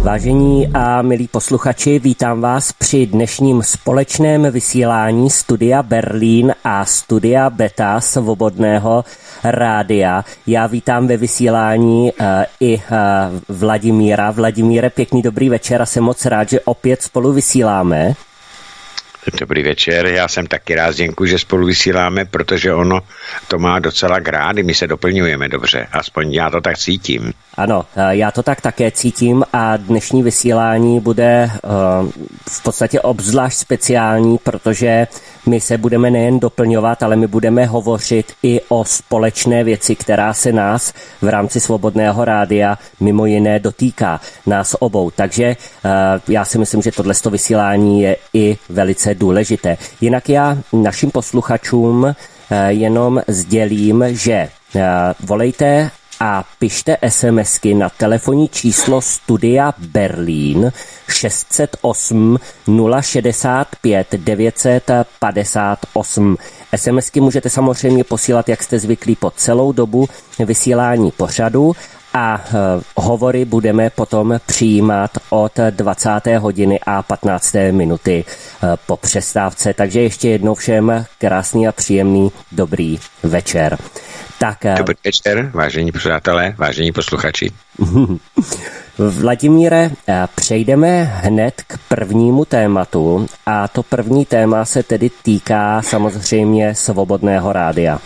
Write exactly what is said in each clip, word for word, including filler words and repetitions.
Vážení a milí posluchači, vítám vás při dnešním společném vysílání Studia Berlín a Studia Beta Svobodného rádia. Já vítám ve vysílání uh, i uh, Vladimíra. Vladimíre, pěkný dobrý večer a jsem moc rád, že opět spolu vysíláme. Dobrý večer, já jsem taky rád, děkuji, že spolu vysíláme, protože ono to má docela grády, my se doplňujeme dobře, aspoň já to tak cítím. Ano, já to tak také cítím a dnešní vysílání bude uh, v podstatě obzvlášť speciální, protože my se budeme nejen doplňovat, ale my budeme hovořit i o společné věci, která se nás v rámci Svobodného rádia mimo jiné dotýká, nás obou. Takže uh, já si myslím, že tohleto vysílání je i velice důležité. Jinak já našim posluchačům uh, jenom sdělím, že uh, volejte a pište SMSky na telefonní číslo Studia Berlín šest set osm nula šedesát pět devět set padesát osm. SMSky můžete samozřejmě posílat, jak jste zvyklí, po celou dobu vysílání pořadu a uh, hovory budeme potom přijímat od dvacáté hodiny a patnácté minuty uh, po přestávce. Takže ještě jednou všem krásný a příjemný dobrý večer. Tak, Dobrý večer, vážení přátelé, vážení posluchači. Vladimíre, přejdeme hned k prvnímu tématu a to první téma se tedy týká samozřejmě Svobodného rádia.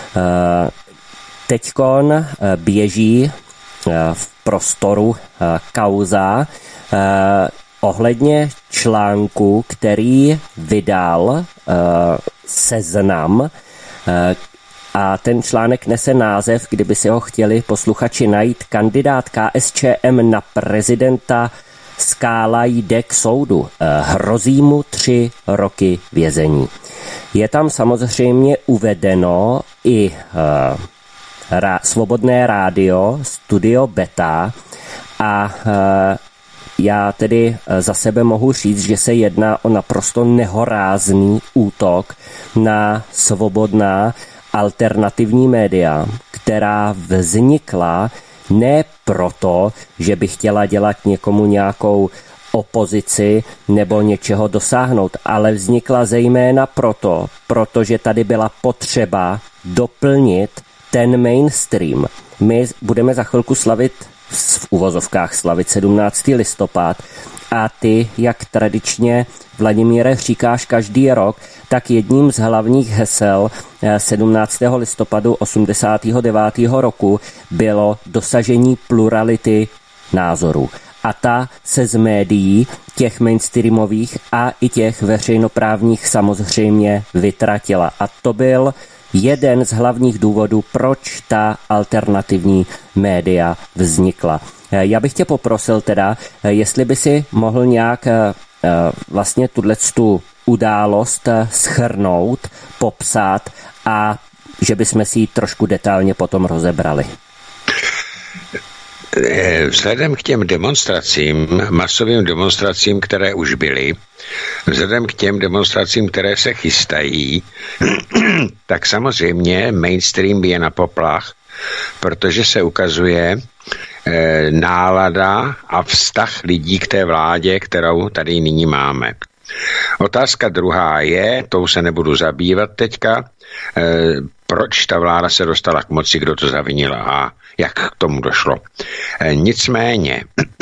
Teďkon běží v prostoru kauza ohledně článku, který vydal Seznam, a ten článek nese název, kdyby si ho chtěli posluchači najít, kandidát K S Č M na prezidenta Skála jde k soudu. Hrozí mu tři roky vězení. Je tam samozřejmě uvedeno i uh, rá, Svobodné rádio, Studio Beta a uh, já tedy za sebe mohu říct, že se jedná o naprosto nehorázný útok na svobodná alternativní média, která vznikla ne proto, že by chtěla dělat někomu nějakou opozici nebo něčeho dosáhnout, ale vznikla zejména proto, protože tady byla potřeba doplnit ten mainstream. My budeme za chvilku slavit, v uvozovkách slavit sedmnáctého listopad a ty, jak tradičně, Vladimíre, říkáš každý rok, tak jedním z hlavních hesel sedmnáctého listopadu osmdesátého devátého roku bylo dosažení plurality názorů. A ta se z médií, těch mainstreamových a i těch veřejnoprávních samozřejmě vytratila. A to byl jeden z hlavních důvodů, proč ta alternativní média vznikla. Já bych tě poprosil teda, jestli by si mohl nějak vlastně tuto událost shrnout, popsat a že bychom si ji trošku detailně potom rozebrali. Vzhledem k těm demonstracím, masovým demonstracím, které už byly, vzhledem k těm demonstracím, které se chystají, tak samozřejmě mainstream je na poplach, protože se ukazuje eh, nálada a vztah lidí k té vládě, kterou tady nyní máme. Otázka druhá je, tou se nebudu zabývat teďka, eh, proč ta vláda se dostala k moci, kdo to zavinil a jak k tomu došlo. Eh, nicméně,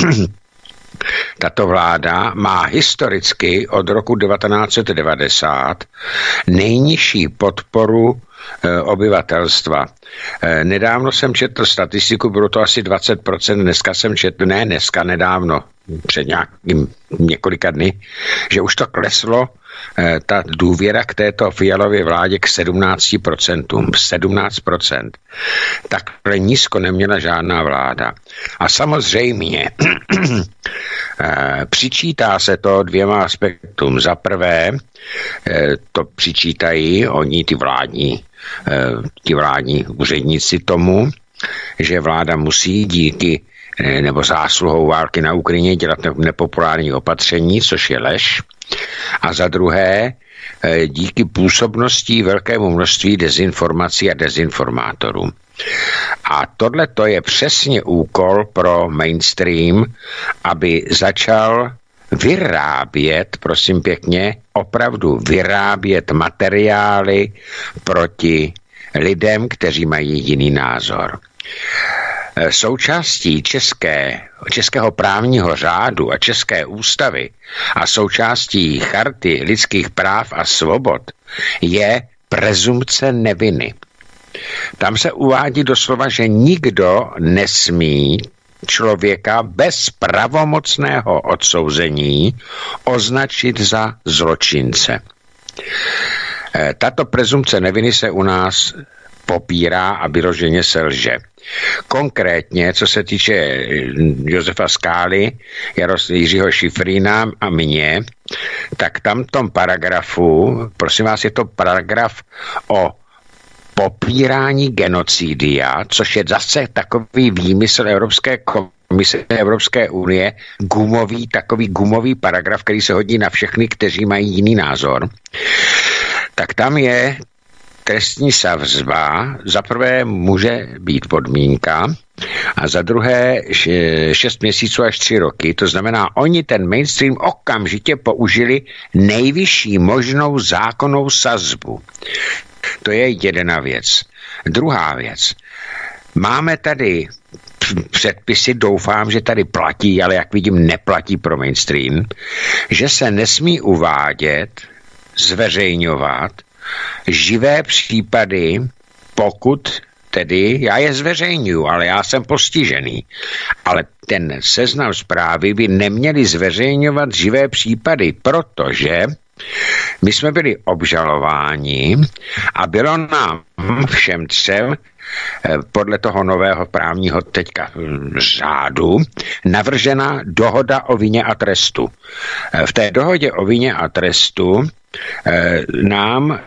tato vláda má historicky od roku devatenáct set devadesát nejnižší podporu e, obyvatelstva. E, nedávno jsem četl statistiku, bylo to asi dvacet procent, dneska jsem četl, ne dneska, nedávno, před nějakým několika dny, že už to kleslo, e, ta důvěra k této Fialově vládě k sedmnáct procent. sedmnáct procent. Takhle nízko neměla žádná vláda. A samozřejmě přičítá se to dvěma aspektům. Za prvé, to přičítají oni, ty vládní, ty vládní úředníci tomu, že vláda musí díky nebo zásluhou války na Ukrajině dělat nepopulární opatření, což je lež. A za druhé, díky působnosti velkému množství dezinformací a dezinformátorů. A tohle to je přesně úkol pro mainstream, aby začal vyrábět, prosím pěkně, opravdu vyrábět materiály proti lidem, kteří mají jiný názor. Součástí české, českého právního řádu a české ústavy a součástí charty lidských práv a svobod je prezumpce neviny. Tam se uvádí doslova, že nikdo nesmí člověka bez pravomocného odsouzení označit za zločince. Tato prezumpce neviny se u nás popírá a vyloženě se lže. Konkrétně, co se týče Josefa Skály, Jaros, Jiřího Šifrína a mě, tak tam v tom paragrafu, prosím vás, je to paragraf o popírání genocidia, což je zase takový výmysl Evropské komise Evropské unie, gumový, takový gumový paragraf, který se hodí na všechny, kteří mají jiný názor. Tak tam je trestní sazba, za prvé může být podmínka a za druhé šest měsíců až tři roky. To znamená, oni ten mainstream okamžitě použili nejvyšší možnou zákonnou sazbu. To je jedna věc. Druhá věc. Máme tady předpisy, doufám, že tady platí, ale jak vidím, neplatí pro mainstream, že se nesmí uvádět, zveřejňovat živé případy, pokud tedy, já je zveřejňuju, ale já jsem postižený. Ale ten seznam zprávy by neměli zveřejňovat živé případy, protože my jsme byli obžalováni a bylo nám všem třem podle toho nového právního teďka řádu navržena dohoda o vině a trestu. V té dohodě o vině a trestu nám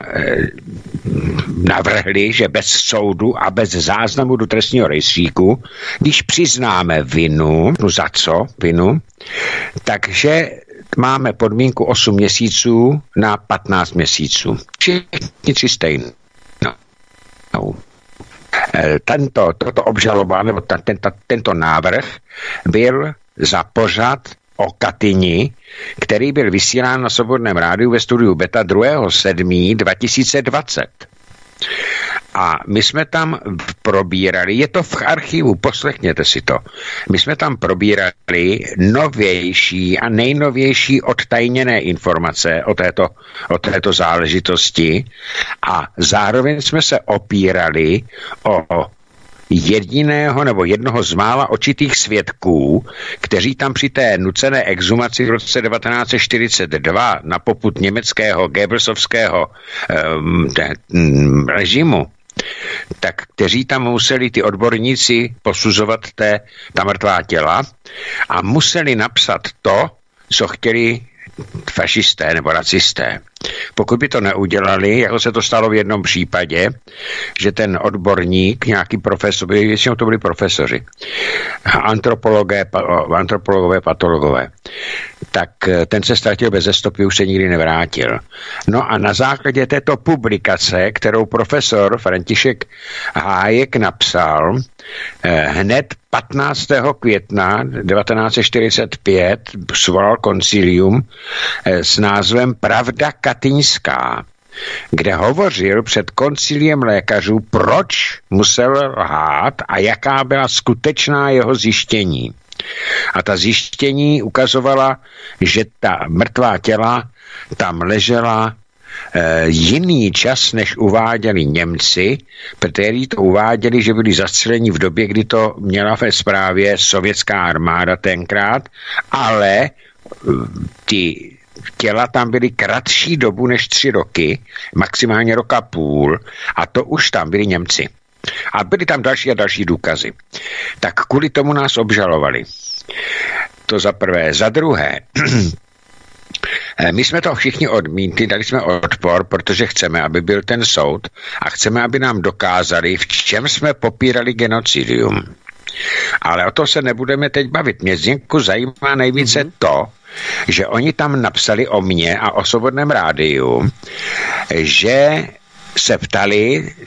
navrhli, že bez soudu a bez záznamu do trestního rejstříku, když přiznáme vinu, no za co vinu, takže máme podmínku osm měsíců na patnáct měsíců. Všichni tři stejný. No. No. Tento, toto obžaloba, nebo ta, tento, tento návrh byl za pořad o Katyni, který byl vysílán na Svobodném rádiu ve studiu Beta druhého sedmého dva tisíce dvacet. A my jsme tam probírali, je to v archivu, poslechněte si to, my jsme tam probírali novější a nejnovější odtajněné informace o této, o této záležitosti a zároveň jsme se opírali o jediného nebo jednoho z mála očitých svědků, kteří tam při té nucené exhumaci v roce devatenáct set čtyřicet dva na popud německého Goebbelsovského um, te, um, režimu, tak kteří tam museli ty odborníci posuzovat té, ta mrtvá těla a museli napsat to, co chtěli fašisté nebo nacisté. Pokud by to neudělali, jako se to stalo v jednom případě, že ten odborník, nějaký profesor, většinou to byli profesoři, antropologové, antropologové, patologové, tak ten se ztratil bez stopy, už se nikdy nevrátil. No a na základě této publikace, kterou profesor František Hájek napsal, hned patnáctého května devatenáct set čtyřicet pět svolal koncilium s názvem Pravda katyňská, kde hovořil před konciliem lékařů, proč musel lhát a jaká byla skutečná jeho zjištění. A ta zjištění ukazovala, že ta mrtvá těla tam ležela e, jiný čas, než uváděli Němci, kteří to uváděli, že byli zastřeleni v době, kdy to měla ve správě sovětská armáda tenkrát, ale ty těla tam byly kratší dobu než tři roky, maximálně roka půl, a to už tam byli Němci. A byly tam další a další důkazy. Tak kvůli tomu nás obžalovali. To za prvé. Za druhé, my jsme to všichni odmítli, dali jsme odpor, protože chceme, aby byl ten soud a chceme, aby nám dokázali, v čem jsme popírali genocidium. Ale o to se nebudeme teď bavit. Mě Zdenku zajímá nejvíce mm-hmm. to, že oni tam napsali o mně a o Svobodném rádiu, že se ptali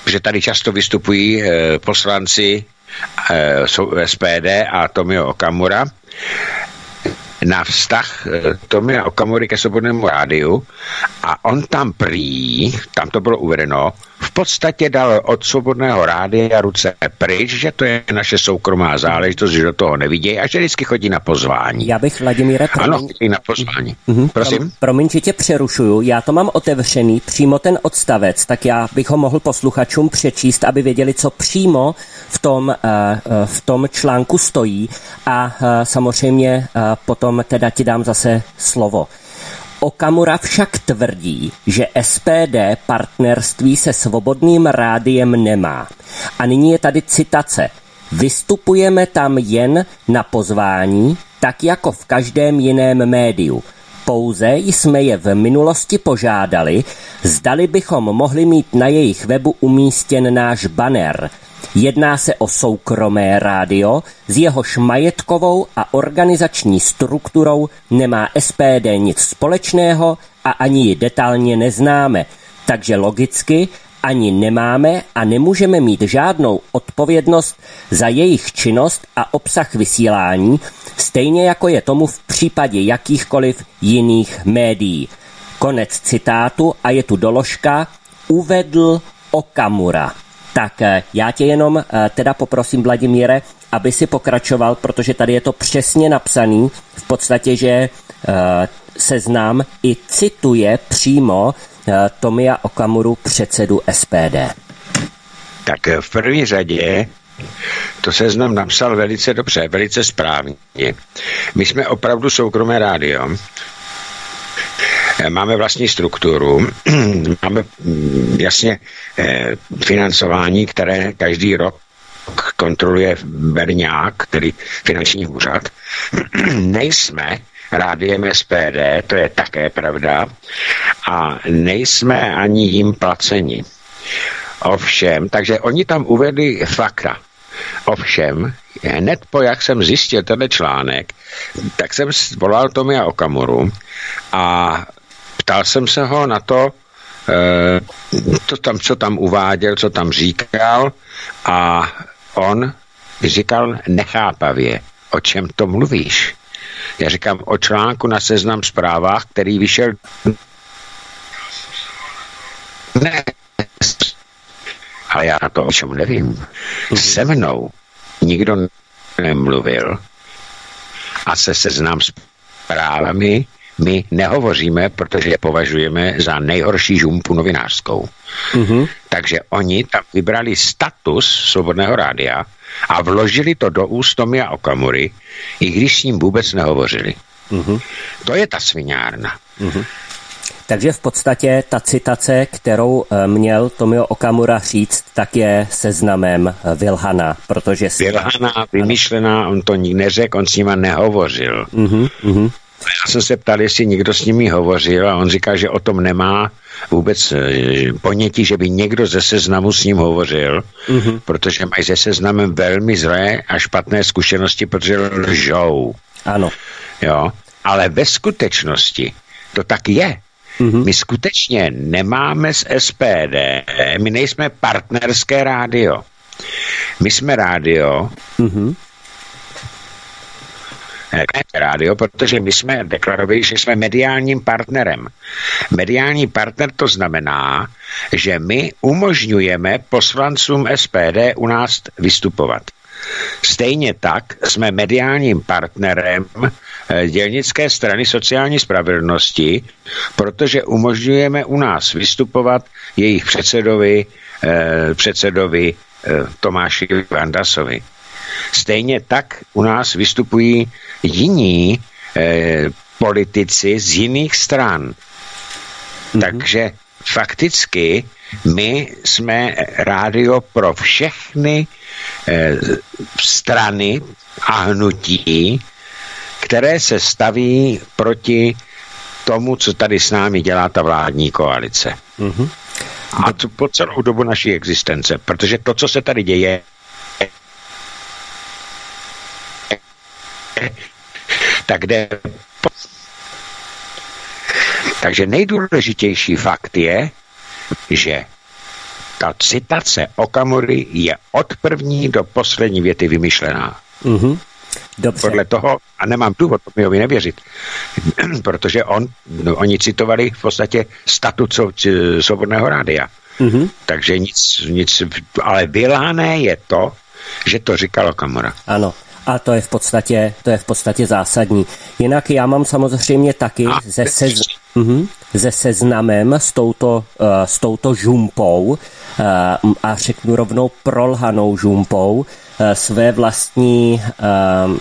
že tady často vystupují e, poslanci e, S P D a Tomio Okamura, na vztah Tomia Okamury ke Svobodnému rádiu a on tam prý, tam to bylo uvedeno, v podstatě dal od Svobodného rádia ruce pryč, že to je naše soukromá záležitost, že do toho nevidějí a že vždycky chodí na pozvání. Já bych, Vladimíre, promiň... Ano, chodí na pozvání. Mm-hmm. Prosím? Prom, promiň, že tě přerušuju, já to mám otevřený, přímo ten odstavec, tak já bych ho mohl posluchačům přečíst, aby věděli, co přímo v tom, uh, v tom článku stojí a uh, samozřejmě uh, potom teda ti dám zase slovo. Okamura však tvrdí, že S P D partnerství se Svobodným rádiem nemá. A nyní je tady citace. Vystupujeme tam jen na pozvání, tak jako v každém jiném médiu. Pouze jsme je v minulosti požádali, zdali bychom mohli mít na jejich webu umístěn náš banner. Jedná se o soukromé rádio, s jehož majetkovou a organizační strukturou nemá S P D nic společného a ani ji detailně neznáme, takže logicky ani nemáme a nemůžeme mít žádnou odpovědnost za jejich činnost a obsah vysílání, stejně jako je tomu v případě jakýchkoliv jiných médií. Konec citátu a je tu doložka uvedl Okamura. Tak já tě jenom teda poprosím, Vladimíre, aby si pokračoval, protože tady je to přesně napsaný, v podstatě, že Seznam i cituje přímo Tomia Okamuru, předsedu S P D. Tak v první řadě to Seznam napsal velice dobře, velice správně. My jsme opravdu soukromé rádio. Máme vlastní strukturu, máme jasně financování, které každý rok kontroluje Berňák, tedy finanční úřad. Nejsme rádiem S P D, to je také pravda, a nejsme ani jim placeni. Ovšem, takže oni tam uvedli fakta. Ovšem, hned po, jak jsem zjistil tenhle článek, tak jsem volal Tomia Okamuru a ptal jsem se ho na to, to tam, co tam uváděl, co tam říkal, a on říkal nechápavě, o čem to mluvíš. Já říkám o článku na Seznam Zprávách, který vyšel ne, ale já na to o čem nevím. Se mnou nikdo nemluvil a se Seznam Zprávami my nehovoříme, protože je považujeme za nejhorší žumpu novinářskou. Mm-hmm. Takže oni tam vybrali status Svobodného rádia a vložili to do úst Tomia Okamury, i když s ním vůbec nehovořili. Mm-hmm. To je ta sviňárna. Mm-hmm. Takže v podstatě ta citace, kterou měl Tomio Okamura říct, tak je Seznamem vylhaná, protože... Vylhaná, vymyšlená, on to nikdy neřekl, on s nima nehovořil. Mm-hmm, mm-hmm. Já jsem se ptal, jestli někdo s nimi hovořil, a on říká, že o tom nemá vůbec ponětí, že by někdo ze Seznamu s ním hovořil, mm-hmm. protože mají se Seznamem velmi zlé a špatné zkušenosti, protože lžou. Ano. Jo, ale ve skutečnosti to tak je. Mm-hmm. My skutečně nemáme z S P D, my nejsme partnerské rádio. My jsme rádio, mm-hmm. rádio, protože my jsme deklarovali, že jsme mediálním partnerem. Mediální partner to znamená, že my umožňujeme poslancům S P D u nás vystupovat. Stejně tak jsme mediálním partnerem dělnické strany sociální spravedlnosti, protože umožňujeme u nás vystupovat jejich předsedovi, eh, předsedovi eh, Tomáši Vandasovi. Stejně tak u nás vystupují jiní eh, politici z jiných stran. Mm-hmm. Takže fakticky my jsme rádio pro všechny eh, strany a hnutí, které se staví proti tomu, co tady s námi dělá ta vládní koalice. Mm-hmm. A to po celou dobu naší existence, protože to, co se tady děje, tak jde. Takže nejdůležitější fakt je, že ta citace Okamury je od první do poslední věty vymyšlená. Mm-hmm. Dobře. Podle toho, a nemám důvod mi nevěřit, protože on, no, oni citovali v podstatě statut Svobodného rádia. Mm-hmm. Takže nic, nic, ale vyláné je to, že to říkal Okamura. Ano. A to je v podstatě, to je v podstatě zásadní. Jinak já mám samozřejmě taky se, sez, uh, se seznamem s touto, uh, s touto žumpou uh, a řeknu rovnou prolhanou žumpou uh, své vlastní uh,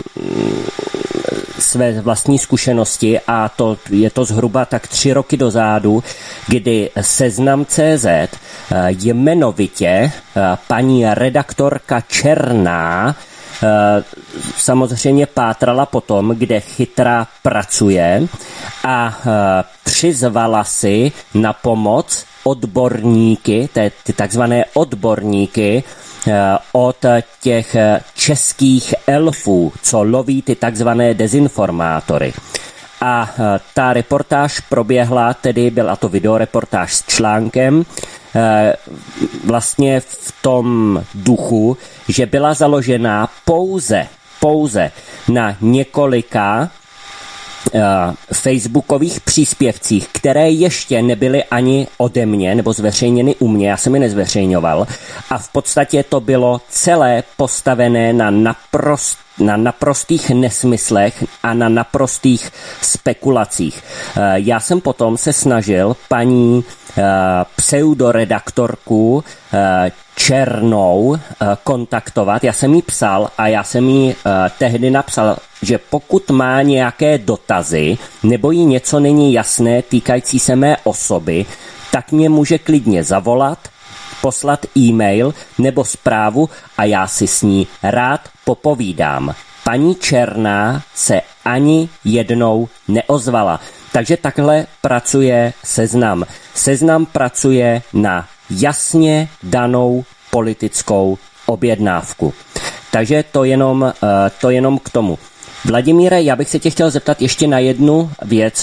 své vlastní zkušenosti a to je to zhruba tak tři roky dozadu, kdy Seznam tečka cé zet uh, jmenovitě uh, paní redaktorka Černá samozřejmě pátrala potom, kde Chytra pracuje a přizvala si na pomoc odborníky, ty takzvané odborníky od těch českých elfů, co loví ty takzvané dezinformátory. A ta reportáž proběhla, tedy byla to videoreportáž s článkem, vlastně v tom duchu, že byla založená pouze, pouze na několika uh, facebookových příspěvcích, které ještě nebyly ani ode mě, nebo zveřejněny u mě, já jsem je nezveřejňoval. A v podstatě to bylo celé postavené na naprost na naprostých nesmyslech a na naprostých spekulacích. Já jsem potom se snažil paní pseudoredaktorku Černou kontaktovat. Já jsem jí psal a já jsem jí tehdy napsal, že pokud má nějaké dotazy nebo jí něco není jasné týkající se mé osoby, tak mě může klidně zavolat, poslat e-mail nebo zprávu a já si s ní rád popovídám. Paní Černá se ani jednou neozvala. Takže takhle pracuje Seznam. Seznam pracuje na jasně danou politickou objednávku. Takže to jenom, to jenom k tomu. Vladimíre, já bych se tě chtěl zeptat ještě na jednu věc.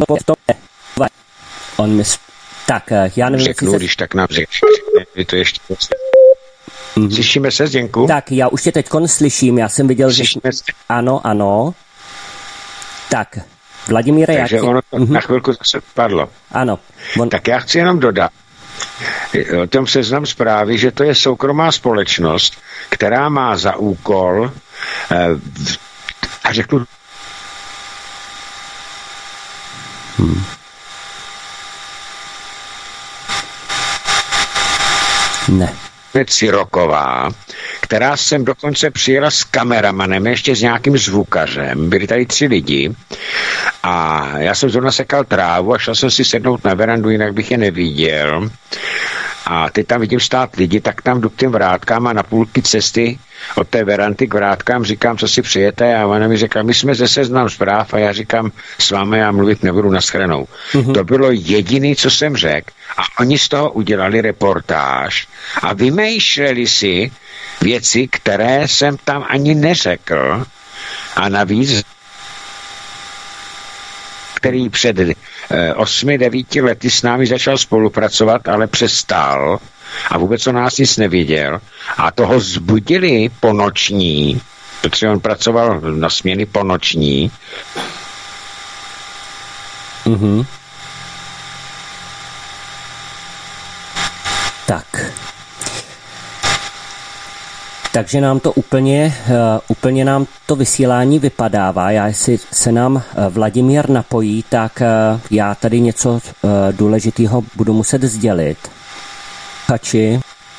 On mi... Tak, já nevím, řeknu, se... když tak nám řekne, to ještě... Mm-hmm. Slyšíme se, Zdenku? Tak, já už tě teďkon slyším, já jsem viděl, Slyšíme že... Se? Ano, ano. Tak, Vladimíre, Takže jak... ono to mm-hmm. na chvilku zase padlo. Ano. On... Tak já chci jenom dodat o tom Seznam Zprávy, že to je soukromá společnost, která má za úkol eh, a řeknu hmm. Ne. Ciroková, která sem dokonce přijela s kameramanem, ještě s nějakým zvukařem. Byli tady tři lidi a já jsem zrovna sekal trávu a šel jsem si sednout na verandu, jinak bych je neviděl. A teď tam vidím stát lidi, tak tam jdu k těm vrátkám a na půlky cesty od té veranty k vrátkám říkám, co si přijete a ona mi řekla, my jsme ze Seznam Zpráv a já říkám, s vámi já mluvit nebudu, nashledanou. Mm-hmm. To bylo jediné, co jsem řekl a oni z toho udělali reportáž a vymýšleli si věci, které jsem tam ani neřekl a navíc který před osmi, devíti lety s námi začal spolupracovat, ale přestal a vůbec o nás nic nevěděl. A toho zbudili po noční, protože on pracoval na směny po noční. Mhm. Tak. Takže nám to úplně, uh, úplně nám to vysílání vypadává. Já, jestli se nám uh, Vladimír napojí, tak uh, já tady něco uh, důležitého budu muset sdělit. Hači.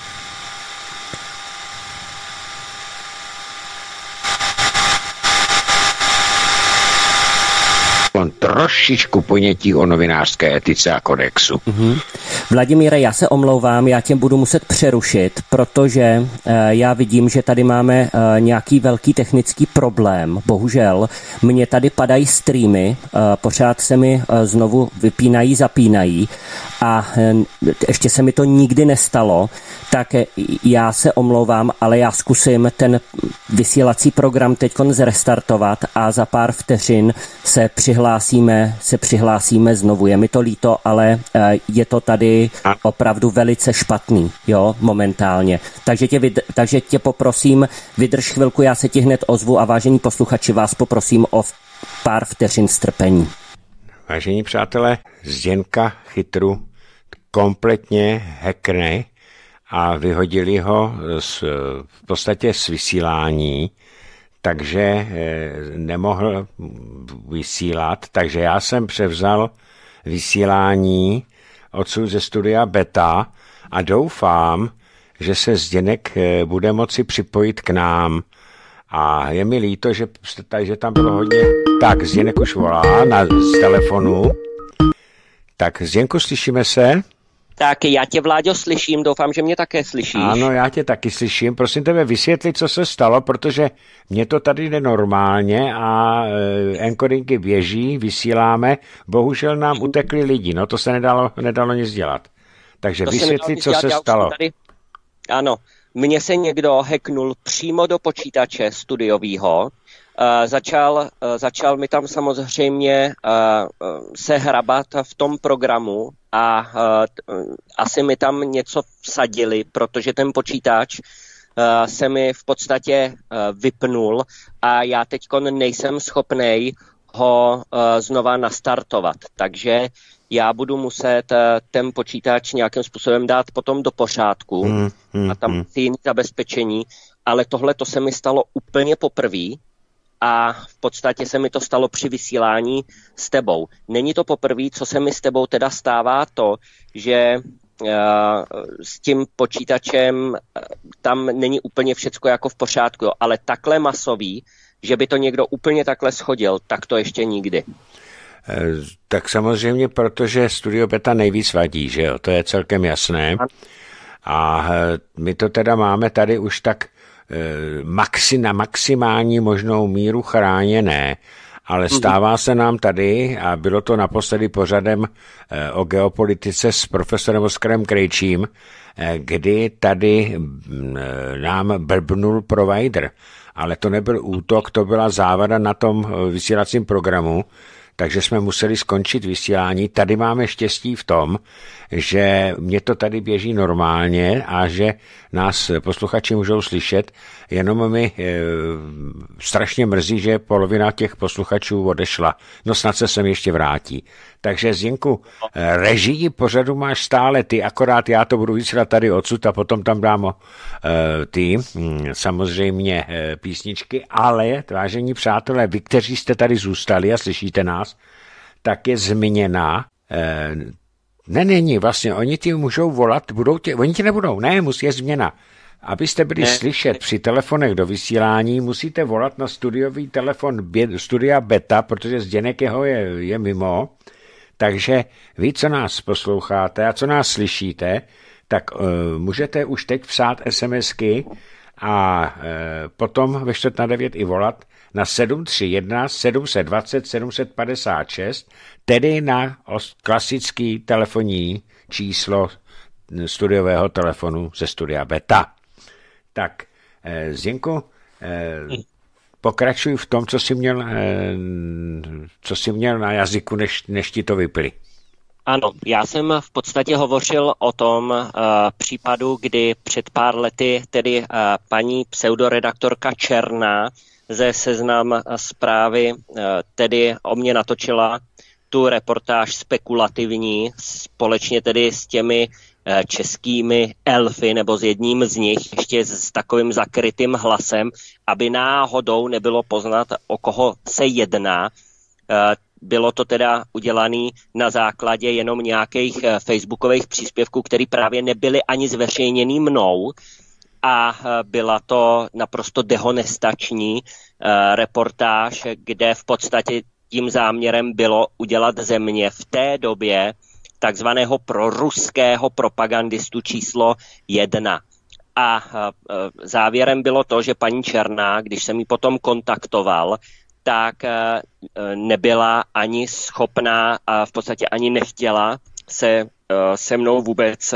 Trošičku ponětí o novinářské etice a kodexu. Mm-hmm. Vladimíre, já se omlouvám, já tě budu muset přerušit, protože uh, já vidím, že tady máme uh, nějaký velký technický problém. Bohužel, mně tady padají streamy, uh, pořád se mi uh, znovu vypínají, zapínají a uh, ještě se mi to nikdy nestalo, tak já se omlouvám, ale já zkusím ten vysílací program teďkon zrestartovat a za pár vteřin se přihlásíme, se přihlásíme znovu. Je mi to líto, ale je to tady jakoby opravdu velice špatný, jo, momentálně. Takže tě, vyd- takže tě poprosím, vydrž chvilku, já se ti hned ozvu a vážení posluchači, vás poprosím o pár vteřin strpení. Vážení přátelé, Zděnka Chytru kompletně hackne a vyhodili ho z, v podstatě z vysílání, takže nemohl vysílat, takže já jsem převzal vysílání odsud ze studia Beta a doufám, že se Zděnek bude moci připojit k nám. A je mi líto, že, že tam bylo hodně... Tak, Zděnek už volá na, z telefonu. Tak, Zděnku, slyšíme se? Tak, já tě, Vláďo, slyším, doufám, že mě také slyšíš. Ano, já tě taky slyším. Prosím tebe, vysvětli, co se stalo, protože mě to tady jde normálně a e, encodingy běží, vysíláme. Bohužel nám utekli lidi, no to se nedalo, nedalo nic dělat. Takže to vysvětli, co dělat, se stalo. Tady... Ano, mně se někdo hacknul přímo do počítače studiového. Uh, začal, uh, začal mi tam samozřejmě uh, uh, se hrabat v tom programu a uh, uh, asi mi tam něco vsadili, protože ten počítač uh, se mi v podstatě uh, vypnul a já teďko nejsem schopnej ho uh, znova nastartovat. Takže já budu muset uh, ten počítač nějakým způsobem dát potom do pořádku hmm, hmm, a tam hmm. jiný zabezpečení, ale tohle to se mi stalo úplně poprvé. A v podstatě se mi to stalo při vysílání s tebou. Není to poprvé, co se mi s tebou teda stává to, že uh, s tím počítačem uh, tam není úplně všecko jako v pořádku, jo. Ale takhle masový, že by to někdo úplně takhle shodil, tak to ještě nikdy. Tak samozřejmě, protože Studio Beta nejvíc vadí, že jo, to je celkem jasné. A my to teda máme tady už tak maxi, na maximální možnou míru chráněné, ale stává se nám tady, a bylo to naposledy pořadem o geopolitice s profesorem Oskarem Krejčím, kdy tady nám blbnul provider, ale to nebyl útok, to byla závada na tom vysílacím programu, takže jsme museli skončit vysílání. Tady máme štěstí v tom, že mě to tady běží normálně a že nás posluchači můžou slyšet, jenom mi e, strašně mrzí, že polovina těch posluchačů odešla. No snad se sem ještě vrátí. Takže Zdenku, režii pořadu máš stále ty, akorát já to budu vysílat tady odsud a potom tam dám o, e, ty mm, samozřejmě e, písničky, ale vážení přátelé, vy, kteří jste tady zůstali a slyšíte nás, tak je změna e, Ne, není, vlastně, oni ti můžou volat, budou tě, oni ti nebudou, ne, musí je změna. Abyste byli ne. slyšet při telefonech do vysílání, musíte volat na studiový telefon Studia Beta, protože Zdeněk jeho je, je mimo, takže vy, co nás posloucháte a co nás slyšíte, tak uh, můžete už teď psát SMSky a uh, potom ve čtvrt na devět i volat na sedm tři jedna sedm dva nula sedm pět šest, tedy na klasický telefonní číslo studiového telefonu ze Studia Beta. Tak, eh, Zdenku, eh, pokračuj v tom, co jsi měl, eh, co jsi měl na jazyku, než, než ti to vypili. Ano, já jsem v podstatě hovořil o tom uh, případu, kdy před pár lety tedy uh, paní pseudoredaktorka Černá ze Seznam Zprávy tedy o mě natočila tu reportáž spekulativní společně tedy s těmi českými elfy nebo s jedním z nich ještě s takovým zakrytým hlasem, aby náhodou nebylo poznat, o koho se jedná. Bylo to teda udělané na základě jenom nějakých facebookových příspěvků, které právě nebyly ani zveřejněný mnou, a byla to naprosto dehonestační uh, reportáž, kde v podstatě tím záměrem bylo udělat ze mě v té době takzvaného proruského propagandistu číslo jedna. A uh, závěrem bylo to, že paní Černá, když jsem ji potom kontaktoval, tak uh, nebyla ani schopná a v podstatě ani nechtěla se uh, se mnou vůbec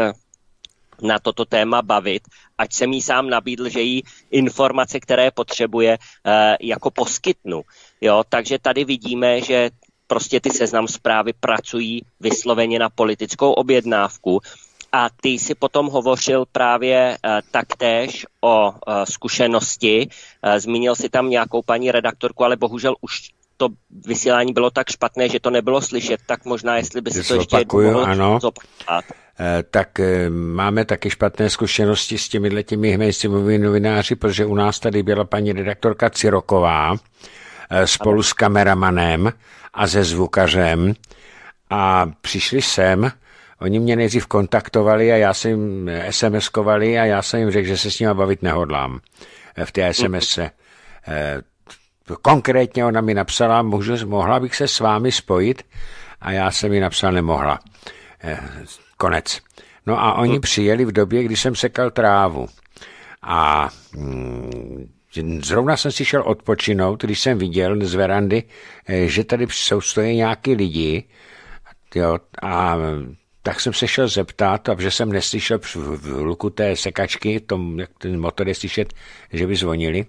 na toto téma bavit, ať jsem jí sám nabídl, že jí informace, které potřebuje, jako poskytnu. Jo, takže tady vidíme, že prostě ty Seznam Zprávy pracují vysloveně na politickou objednávku. A ty jsi potom hovořil právě uh, taktéž o uh, zkušenosti. Uh, zmínil si tam nějakou paní redaktorku, ale bohužel už to vysílání bylo tak špatné, že to nebylo slyšet, tak možná, jestli by si to ještě jednou mohl zopakovat. E, tak e, máme taky špatné zkušenosti s těmi těmi mainstreamovými novináři, protože u nás tady byla paní redaktorka Ciroková e, spolu ano. s kameramanem a se zvukařem a přišli sem. Oni mě nejdřív kontaktovali a já jsem jim SMSkovali a já jsem jim řekl, že se s nimi bavit nehodlám v té SMSce. E, Konkrétně ona mi napsala, můžu, mohla bych se s vámi spojit a já jsem mi napsal, nemohla. Konec. No a oni přijeli v době, kdy jsem sekal trávu. A mm, zrovna jsem si šel odpočinout, když jsem viděl z verandy, že tady jsou stojí nějaký lidi. Jo, a tak jsem se šel zeptat, a protože jsem neslyšel v hluku té sekačky, tom, jak ten motor je slyšet, že by zvonili.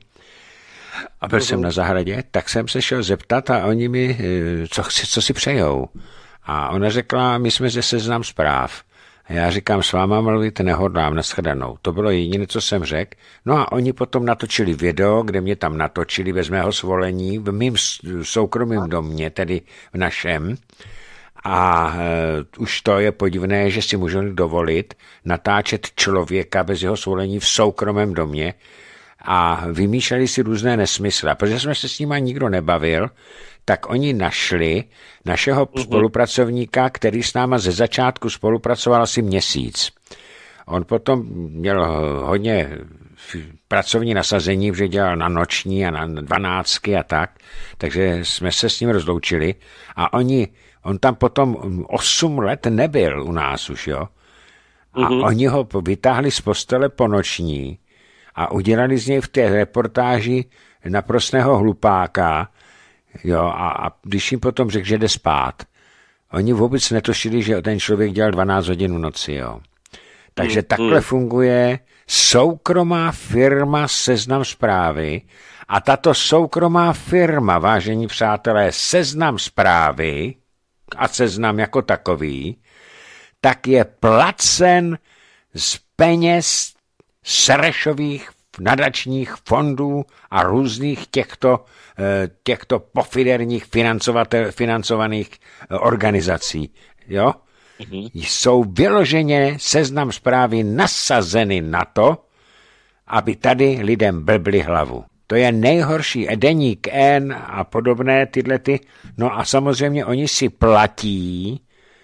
A byl uh-huh. jsem na zahradě, tak jsem se šel zeptat a oni mi, co, co si přejou. A ona řekla, my jsme ze Seznam Zpráv. A já říkám, s váma mluvit nehodlám, nashledanou. To bylo jediné, co jsem řekl. No a oni potom natočili video, kde mě tam natočili bez mého svolení, v mým soukromém domě, tedy v našem. A uh, už to je podivné, že si můžu dovolit natáčet člověka bez jeho svolení v soukromém domě, a vymýšleli si různé nesmysly. A protože jsme se s nima nikdo nebavil, tak oni našli našeho uh-huh. spolupracovníka, který s náma ze začátku spolupracoval asi měsíc. On potom měl hodně pracovní nasazení, protože dělal na noční a na dvanáctky a tak, takže jsme se s ním rozloučili a oni, on tam potom osm let nebyl u nás už, jo. A uh-huh. oni ho vytáhli z postele po noční a udělali z něj v té reportáži naprostého hlupáka, jo, a, a když jim potom řekl, že jde spát, oni vůbec netušili, že ten člověk dělal dvanáct hodin v noci, jo. Takže mm, takhle mm. funguje soukromá firma Seznam Zprávy a tato soukromá firma, vážení přátelé, Seznam Zprávy a Seznam jako takový, tak je placen z peněz Serešových nadačních fondů a různých těchto, těchto pofiderních financovaných organizací. Jo? Mm-hmm. Jsou vyloženě Seznam Zprávy nasazeny na to, aby tady lidem blbli hlavu. To je nejhorší. Deník N a podobné tyhle ty. No a samozřejmě oni si platí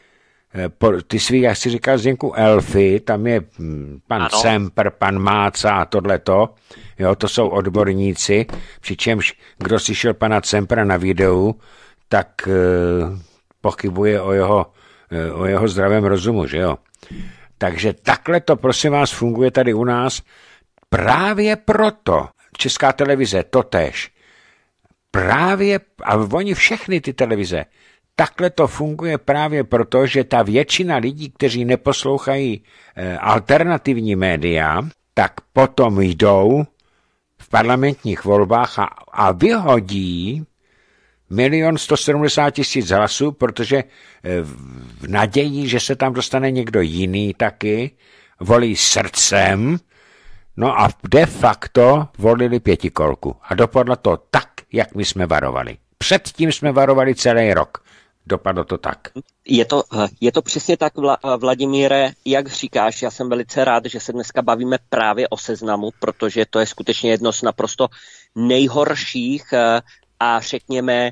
ty svý, jak si říkal, Zdenku, elfy, tam je pan ano. Semper, pan Máca a tohleto, jo, to jsou odborníci, přičemž kdo si šel pana Sempera na videu, tak e, pochybuje o jeho, e, o jeho zdravém rozumu, že jo. Takže takhle to, prosím vás, funguje tady u nás právě proto. Česká televize totéž. Právě, a oni všechny ty televize, takhle to funguje právě proto, že ta většina lidí, kteří neposlouchají e, alternativní média, tak potom jdou v parlamentních volbách a, a vyhodí milion sto sedmdesát tisíc hlasů, protože e, v naději, že se tam dostane někdo jiný taky, volí srdcem, no a de facto volili pětikolku. A dopadlo to tak, jak my jsme varovali. Předtím jsme varovali celý rok. Dopadlo to tak. Je to, je to přesně tak, Vladimíre, jak říkáš. Já jsem velice rád, že se dneska bavíme právě o Seznamu, protože to je skutečně jedno z naprosto nejhorších a řekněme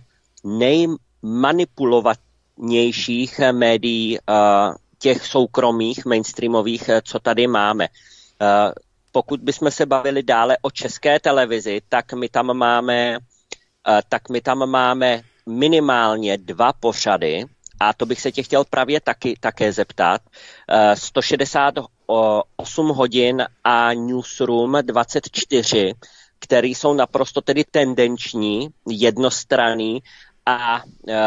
nejmanipulovanějších médií těch soukromých, mainstreamových, co tady máme. Pokud bychom se bavili dále o České televizi, tak my tam máme, tak my tam máme minimálně dva pořady, a to bych se tě chtěl právě taky, také zeptat. sto šedesát osm hodin a Newsroom dvacet čtyři, které jsou naprosto tedy tendenční, jednostranný a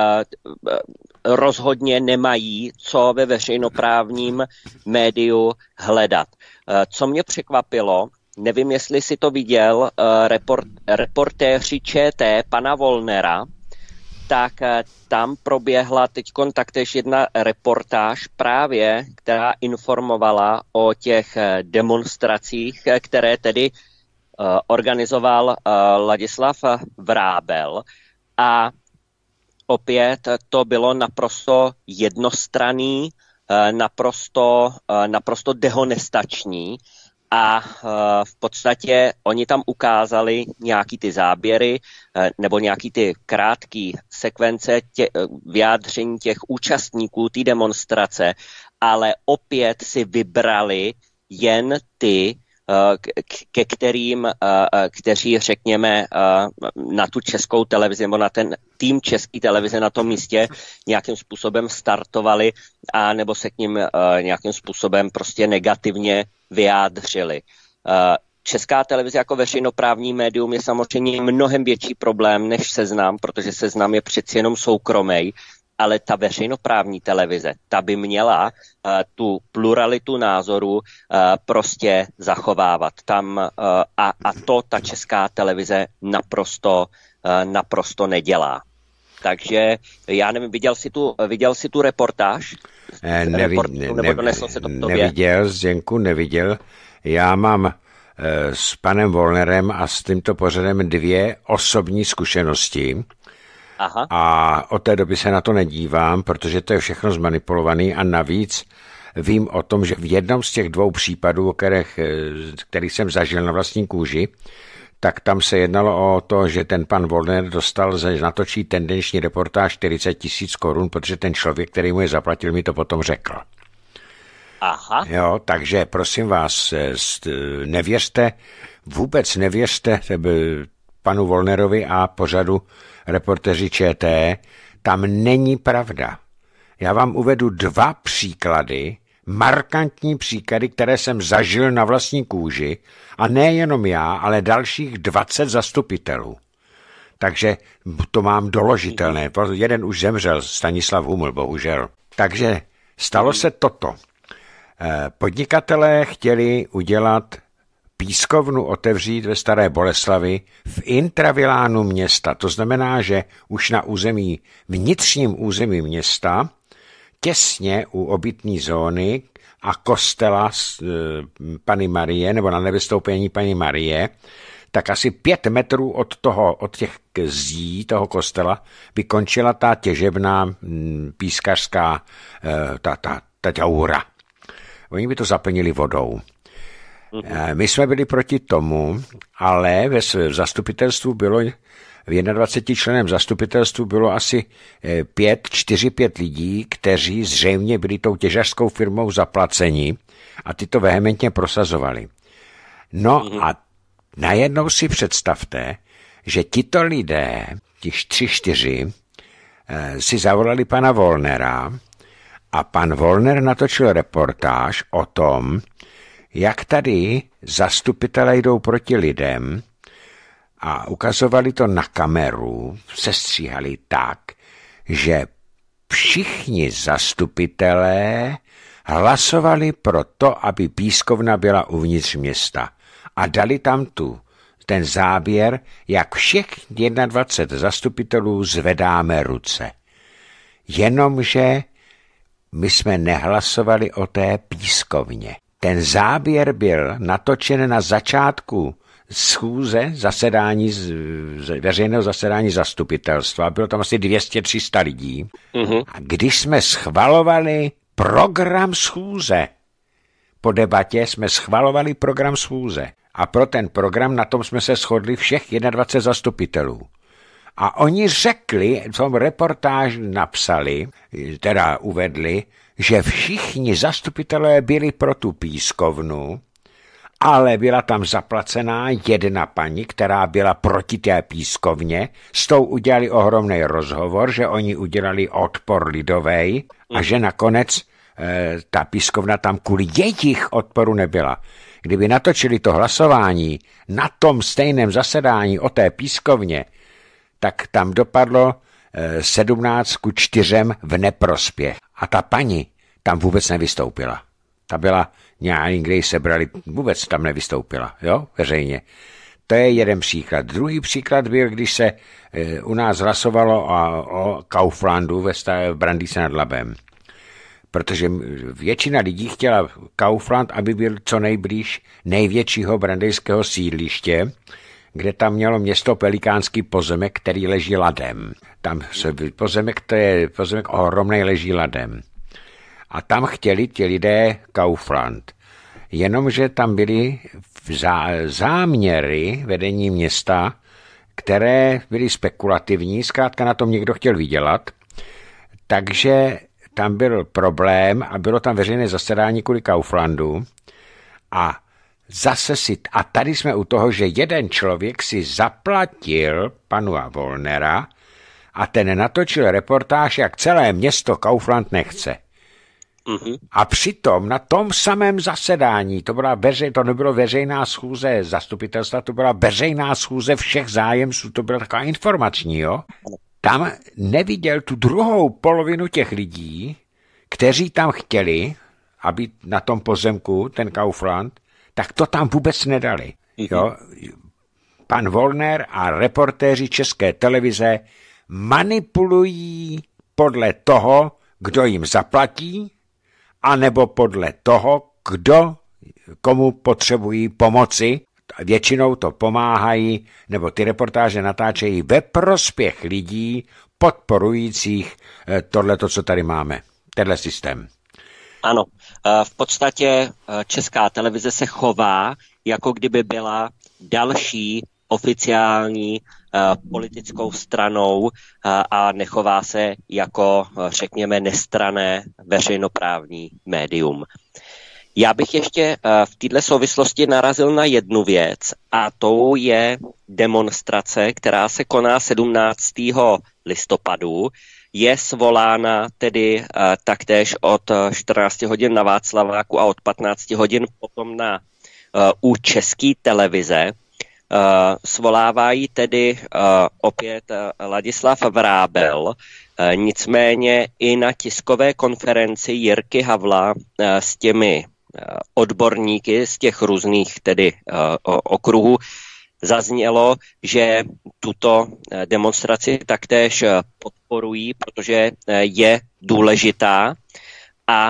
rozhodně nemají co ve veřejnoprávním médiu hledat. Co mě překvapilo, nevím, jestli si to viděl, report, reportéři ČT pana Volnera tak tam proběhla teďkon taktéž jedna reportáž právě, která informovala o těch demonstracích, které tedy organizoval Ladislav Vrábel. A opět to bylo naprosto jednostranný, naprosto, naprosto dehonestační a v podstatě oni tam ukázali nějaký ty záběry nebo nějaký ty krátké sekvence tě, vyjádření těch účastníků té demonstrace, ale opět si vybrali jen ty, ke kterým, kteří, řekněme, na tu českou televizi nebo na ten tým české televize na tom místě nějakým způsobem startovali a nebo se k ním nějakým způsobem prostě negativně vyjádřili. Česká televize jako veřejnoprávní médium je samozřejmě mnohem větší problém než Seznam, protože Seznam je přeci jenom soukromý, ale ta veřejnoprávní televize, ta by měla uh, tu pluralitu názorů uh, prostě zachovávat. Tam, uh, a, a to ta česká televize naprosto, uh, naprosto nedělá. Takže já nevím, viděl jsi tu, viděl jsi tu reportáž? Nevi, Report, ne, nebo donesl se to k tobě? Neviděl, Zdenku, neviděl. Já mám uh, s panem Wollnerem a s tímto pořadem dvě osobní zkušenosti. Aha. A od té doby se na to nedívám, protože to je všechno zmanipulovaný a navíc vím o tom, že v jednom z těch dvou případů, o kterých, kterých jsem zažil na vlastní kůži, tak tam se jednalo o to, že ten pan Wollner dostal za natočí tendenční reportáž čtyřicet tisíc korun, protože ten člověk, který mu je zaplatil, mi to potom řekl. Aha. Jo, takže prosím vás, nevěřte, vůbec nevěřte panu Wollnerovi a pořadu Reportéři ČT, tam není pravda. Já vám uvedu dva příklady, markantní příklady, které jsem zažil na vlastní kůži a nejenom já, ale dalších dvacet zastupitelů. Takže to mám doložitelné. Jeden už zemřel, Stanislav Huml, bohužel. Takže stalo se toto. Podnikatelé chtěli udělat pískovnu otevřít ve Staré Boleslavi v intravilánu města. To znamená, že už na území, vnitřním území města, těsně u obytné zóny a kostela e, Panny Marie, nebo na nevystoupení Panny Marie, tak asi pět metrů od toho, od těch zdí toho kostela by končila ta těžebná m, pískařská e, ta, ta, ta ťaura. Oni by to zaplnili vodou. My jsme byli proti tomu, ale ve zastupitelstvu bylo, v dvaceti členem zastupitelstvu bylo asi pět, čtyři, pět lidí, kteří zřejmě byli tou těžařskou firmou zaplaceni a ty to vehementně prosazovali. No a najednou si představte, že tito lidé, ti tři, čtyři, si zavolali pana Wollnera a pan Wollner natočil reportáž o tom, jak tady zastupitelé jdou proti lidem a ukazovali to na kameru, sestříhali tak, že všichni zastupitelé hlasovali pro to, aby pískovna byla uvnitř města a dali tam tu ten záběr, jak všech dvacet jedna zastupitelů zvedáme ruce. Jenomže my jsme nehlasovali o té pískovně. Ten záběr byl natočen na začátku schůze zasedání, veřejného zasedání zastupitelstva. Bylo tam asi dvě stě tři sta lidí. Uh-huh. A když jsme schvalovali program schůze, po debatě jsme schvalovali program schůze. A pro ten program na tom jsme se shodli všech dvacet jedna zastupitelů. A oni řekli, v tom reportáži napsali, teda uvedli, že všichni zastupitelé byli pro tu pískovnu, ale byla tam zaplacená jedna paní, která byla proti té pískovně, s tou udělali ohromný rozhovor, že oni udělali odpor lidovej a že nakonec e, ta pískovna tam kvůli jejich odporu nebyla. Kdyby natočili to hlasování na tom stejném zasedání o té pískovně, tak tam dopadlo e, sedmnáct ku čtyřem v neprospěch. A ta paní tam vůbec nevystoupila. Ta byla nějaký, kde ji sebrali, vůbec tam nevystoupila, jo, veřejně. To je jeden příklad. Druhý příklad byl, když se e, u nás hlasovalo o, o Kauflandu ve v Brandýse nad Labem. Protože většina lidí chtěla Kaufland, aby byl co nejblíž největšího brandýského sídliště, kde tam mělo město Pelikánský pozemek, který leží ladem. Tam se pozemek, to je pozemek ohromnej, leží ladem. A tam chtěli ti lidé Kaufland. Jenomže tam byly zá, záměry vedení města, které byly spekulativní, zkrátka na tom někdo chtěl vydělat, takže tam byl problém a bylo tam veřejné zasedání kvůli Kauflandu a zase si, a tady jsme u toho, že jeden člověk si zaplatil panu Wollnera a ten natočil reportáž, jak celé město Kaufland nechce. Mm-hmm. A přitom na tom samém zasedání, to, byla veřej, to nebylo veřejná schůze zastupitelstva, to byla veřejná schůze všech zájemců, to byla taková informační, jo? Tam neviděl tu druhou polovinu těch lidí, kteří tam chtěli, aby na tom pozemku, ten Kaufland, tak to tam vůbec nedali. Jo? Pan Wollner a reportéři České televize manipulují podle toho, kdo jim zaplatí, anebo podle toho, kdo komu potřebují pomoci. Většinou to pomáhají, nebo ty reportáže natáčejí ve prospěch lidí podporujících tohleto, co tady máme, tenhle systém. Ano, v podstatě Česká televize se chová, jako kdyby byla další oficiální politickou stranou a nechová se jako, řekněme, nestranné veřejnoprávní médium. Já bych ještě v této souvislosti narazil na jednu věc a tou je demonstrace, která se koná sedmnáctého listopadu. Je svolána tedy taktéž od čtrnácti hodin na Václaváku a od patnácti hodin potom na u České televize. Svolávají tedy opět Ladislav Vrábel, nicméně i na tiskové konferenci Jirky Havla s těmi odborníky z těch různých tedy okruhů zaznělo, že tuto demonstraci taktéž podporují, protože je důležitá a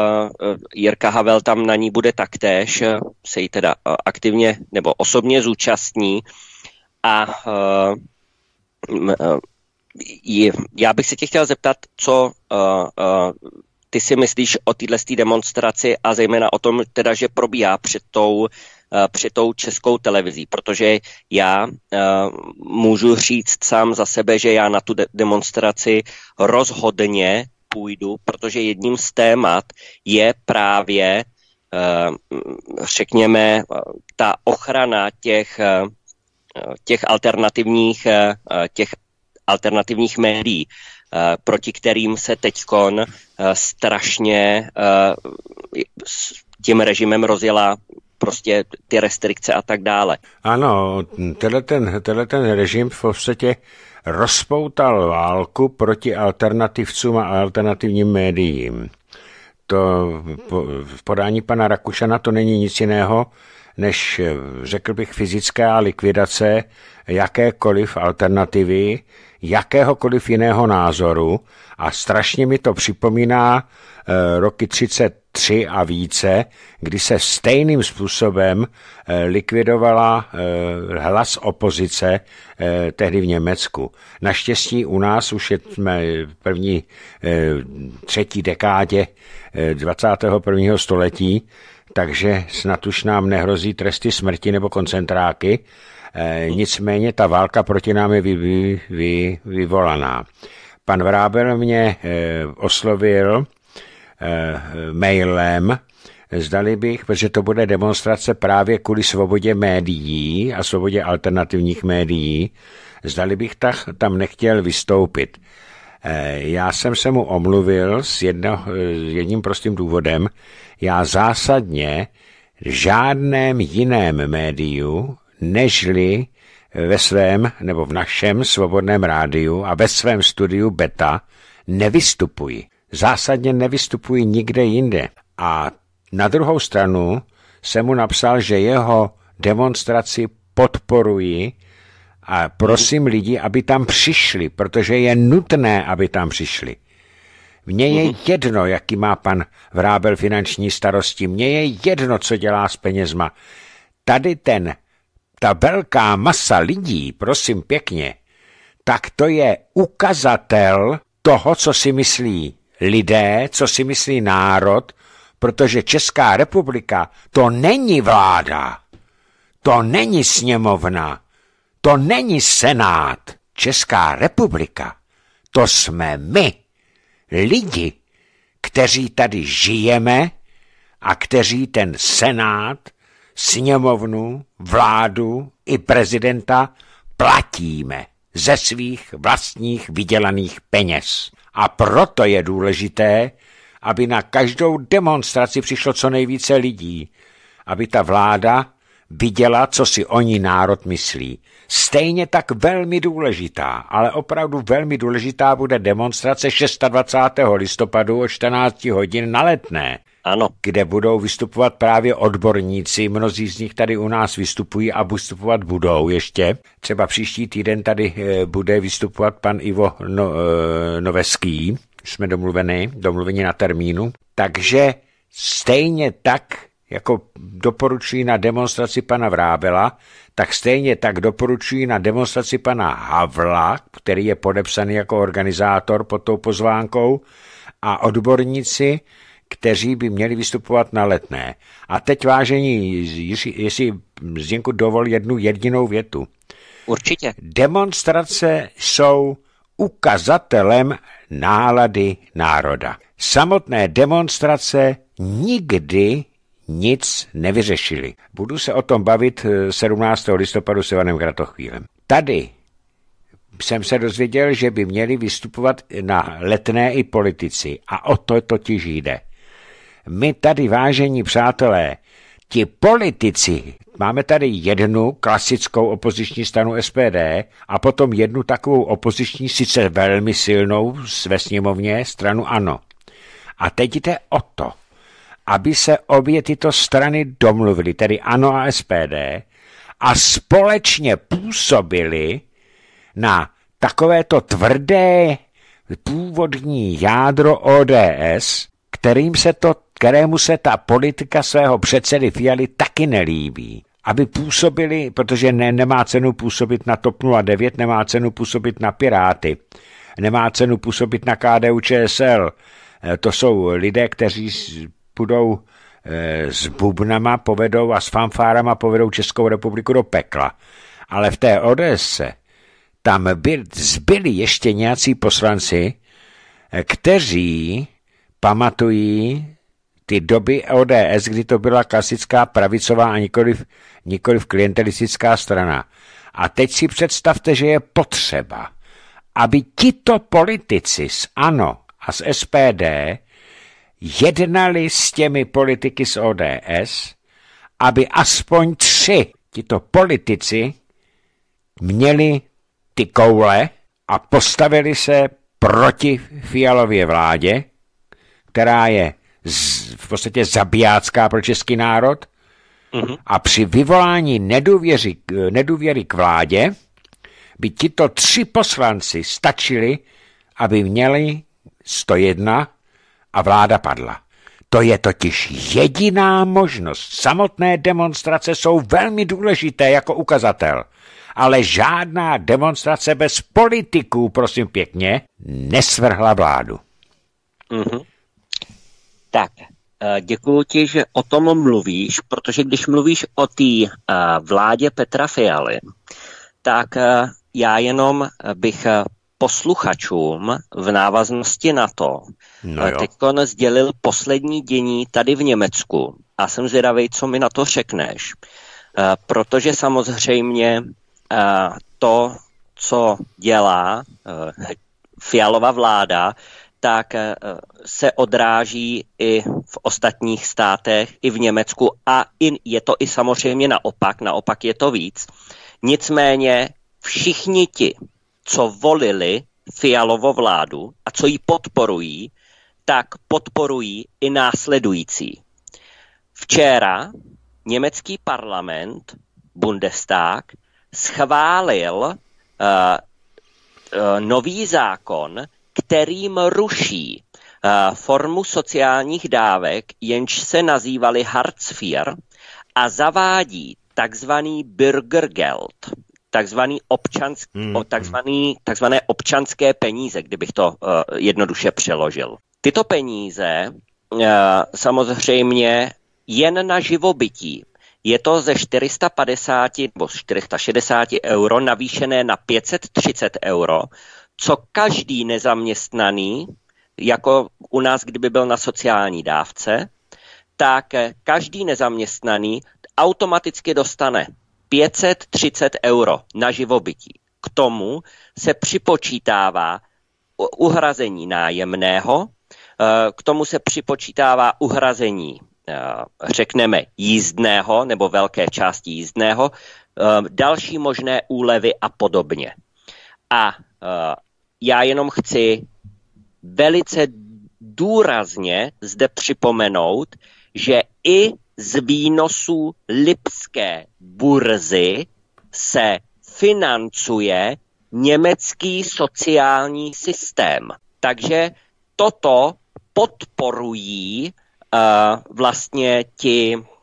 Jirka Havel tam na ní bude taktéž, se jí teda aktivně nebo osobně zúčastní a já bych se tě chtěl zeptat, co ty si myslíš o této demonstraci a zejména o tom, teda, že probíhá před tou, před tou Českou televizí, protože já můžu říct sám za sebe, že já na tu de- demonstraci rozhodně půjdu, protože jedním z témat je právě, řekněme, ta ochrana těch, těch alternativních, těch alternativních médií, proti kterým se teďkon strašně tím režimem rozjela prostě ty restrikce a tak dále. Ano, tenhle ten, tenhle ten režim v podstatě rozpoutal válku proti alternativcům a alternativním médiím. To v podání pana Rakušana to není nic jiného, než, řekl bych, fyzická likvidace jakékoliv alternativy, jakéhokoliv jiného názoru a strašně mi to připomíná e, roky třicet tři a více, kdy se stejným způsobem e, likvidovala e, hlas opozice e, tehdy v Německu. Naštěstí u nás už jsme v první e, třetí dekádě e, dvacátého prvního století, takže snad už nám nehrozí tresty smrti nebo koncentráky, e, nicméně ta válka proti nám je vy, vy, vy, vyvolaná. Pan Vrábel mě e, oslovil e, mailem, zdali bych, protože to bude demonstrace právě kvůli svobodě médií a svobodě alternativních médií, zdali bych tak, tam nechtěl vystoupit. E, já jsem se mu omluvil s jedno, jedním prostým důvodem. Já zásadně v žádném jiném médiu, nežli ve svém nebo v našem svobodném rádiu a ve svém studiu Beta nevystupuji. Zásadně nevystupuji nikde jinde. A na druhou stranu jsem mu napsal, že jeho demonstraci podporuji a prosím lidi, aby tam přišli, protože je nutné, aby tam přišli. Mně je jedno, jaký má pan Vrábel finanční starosti, mně je jedno, co dělá s penězma. Tady ten, ta velká masa lidí, prosím pěkně, tak to je ukazatel toho, co si myslí lidé, co si myslí národ, protože Česká republika to není vláda, to není sněmovna, to není senát. Česká republika, to jsme my, lidi, kteří tady žijeme a kteří ten senát, sněmovnu, vládu i prezidenta platíme ze svých vlastních vydělaných peněz. A proto je důležité, aby na každou demonstraci přišlo co nejvíce lidí, aby ta vláda viděla, co si o ní národ myslí. Stejně tak velmi důležitá, ale opravdu velmi důležitá bude demonstrace dvacátého šestého listopadu o čtrnáct hodin na Letné. Ano. Kde budou vystupovat právě odborníci, mnozí z nich tady u nás vystupují a vystupovat budou ještě. Třeba příští týden tady bude vystupovat pan Ivo no, Noveský, jsme domluveni, domluveni na termínu. Takže stejně tak, jako doporučují na demonstraci pana Vrábela, tak stejně tak doporučují na demonstraci pana Havla, který je podepsaný jako organizátor pod tou pozvánkou, a odborníci, kteří by měli vystupovat na Letné. A teď, vážení, jestli Zdenku dovol jednu jedinou větu. Určitě. Demonstrace jsou ukazatelem nálady národa. Samotné demonstrace nikdy nic nevyřešili. Budu se o tom bavit sedmnáctého listopadu s Ivanem Kratochvílem. Tady jsem se dozvěděl, že by měli vystupovat na Letné i politici. A o to totiž jde. My tady, vážení přátelé, ti politici, máme tady jednu klasickou opoziční stranu S P D a potom jednu takovou opoziční, sice velmi silnou ve sněmovně, stranu ANO. A teď jde o to, aby se obě tyto strany domluvily, tedy ANO a S P D, a společně působili na takovéto tvrdé původní jádro O D S, kterým se to, kterému se ta politika svého předsedy Fialy taky nelíbí. Aby působili, protože ne, nemá cenu působit na TOP nula devět, nemá cenu působit na Piráty, nemá cenu působit na K D U Č S L. To jsou lidé, kteří budou e, s bubnama povedou a s fanfárama povedou Českou republiku do pekla. Ale v té O D S tam byl, zbyli ještě nějací poslanci, kteří pamatují ty doby O D S, kdy to byla klasická pravicová a nikoliv, nikoliv klientelistická strana. A teď si představte, že je potřeba, aby tito politici z ANO a z S P D jednali s těmi politiky z O D S, aby aspoň tři tito politici měli ty koule a postavili se proti Fialově vládě, která je z, v podstatě zabijácká pro český národ, uh-huh. A při vyvolání nedůvěry, nedůvěry k vládě by tito tři poslanci stačili, aby měli sto jedna a vláda padla. To je totiž jediná možnost. Samotné demonstrace jsou velmi důležité jako ukazatel, ale žádná demonstrace bez politiků, prosím pěkně, nesvrhla vládu. Mm-hmm. Tak, děkuji ti, že o tom mluvíš, protože když mluvíš o té vládě Petra Fialy, tak já jenom bych posluchačům v návaznosti na to no teďko sdělil poslední dění tady v Německu a jsem zvědavý, co mi na to řekneš, protože samozřejmě to, co dělá Fialova vláda, tak se odráží i v ostatních státech, i v Německu a je to i samozřejmě naopak, naopak je to víc. Nicméně všichni ti, co volili Fialovu vládu a co ji podporují, tak podporují i následující. Včera německý parlament Bundestag schválil uh, uh, nový zákon, kterým ruší uh, formu sociálních dávek, jenž se nazývaly Hartz IV, a zavádí takzvaný Bürgergeld, takzvaný občansk, hmm. takzvaný, takzvané občanské peníze, kdybych to uh, jednoduše přeložil. Tyto peníze uh, samozřejmě jen na živobytí. Je to ze čtyři sta padesát nebo čtyři sta šedesát euro navýšené na pět set třicet euro, co každý nezaměstnaný, jako u nás, kdyby byl na sociální dávce, tak každý nezaměstnaný automaticky dostane pět set třicet euro na živobytí. K tomu se připočítává uhrazení nájemného, k tomu se připočítává uhrazení, řekneme, jízdného nebo velké části jízdného, další možné úlevy a podobně. A já jenom chci velice důrazně zde připomenout, že i z výnosů lipské burzy se financuje německý sociální systém. Takže toto podporují uh, vlastně ti uh,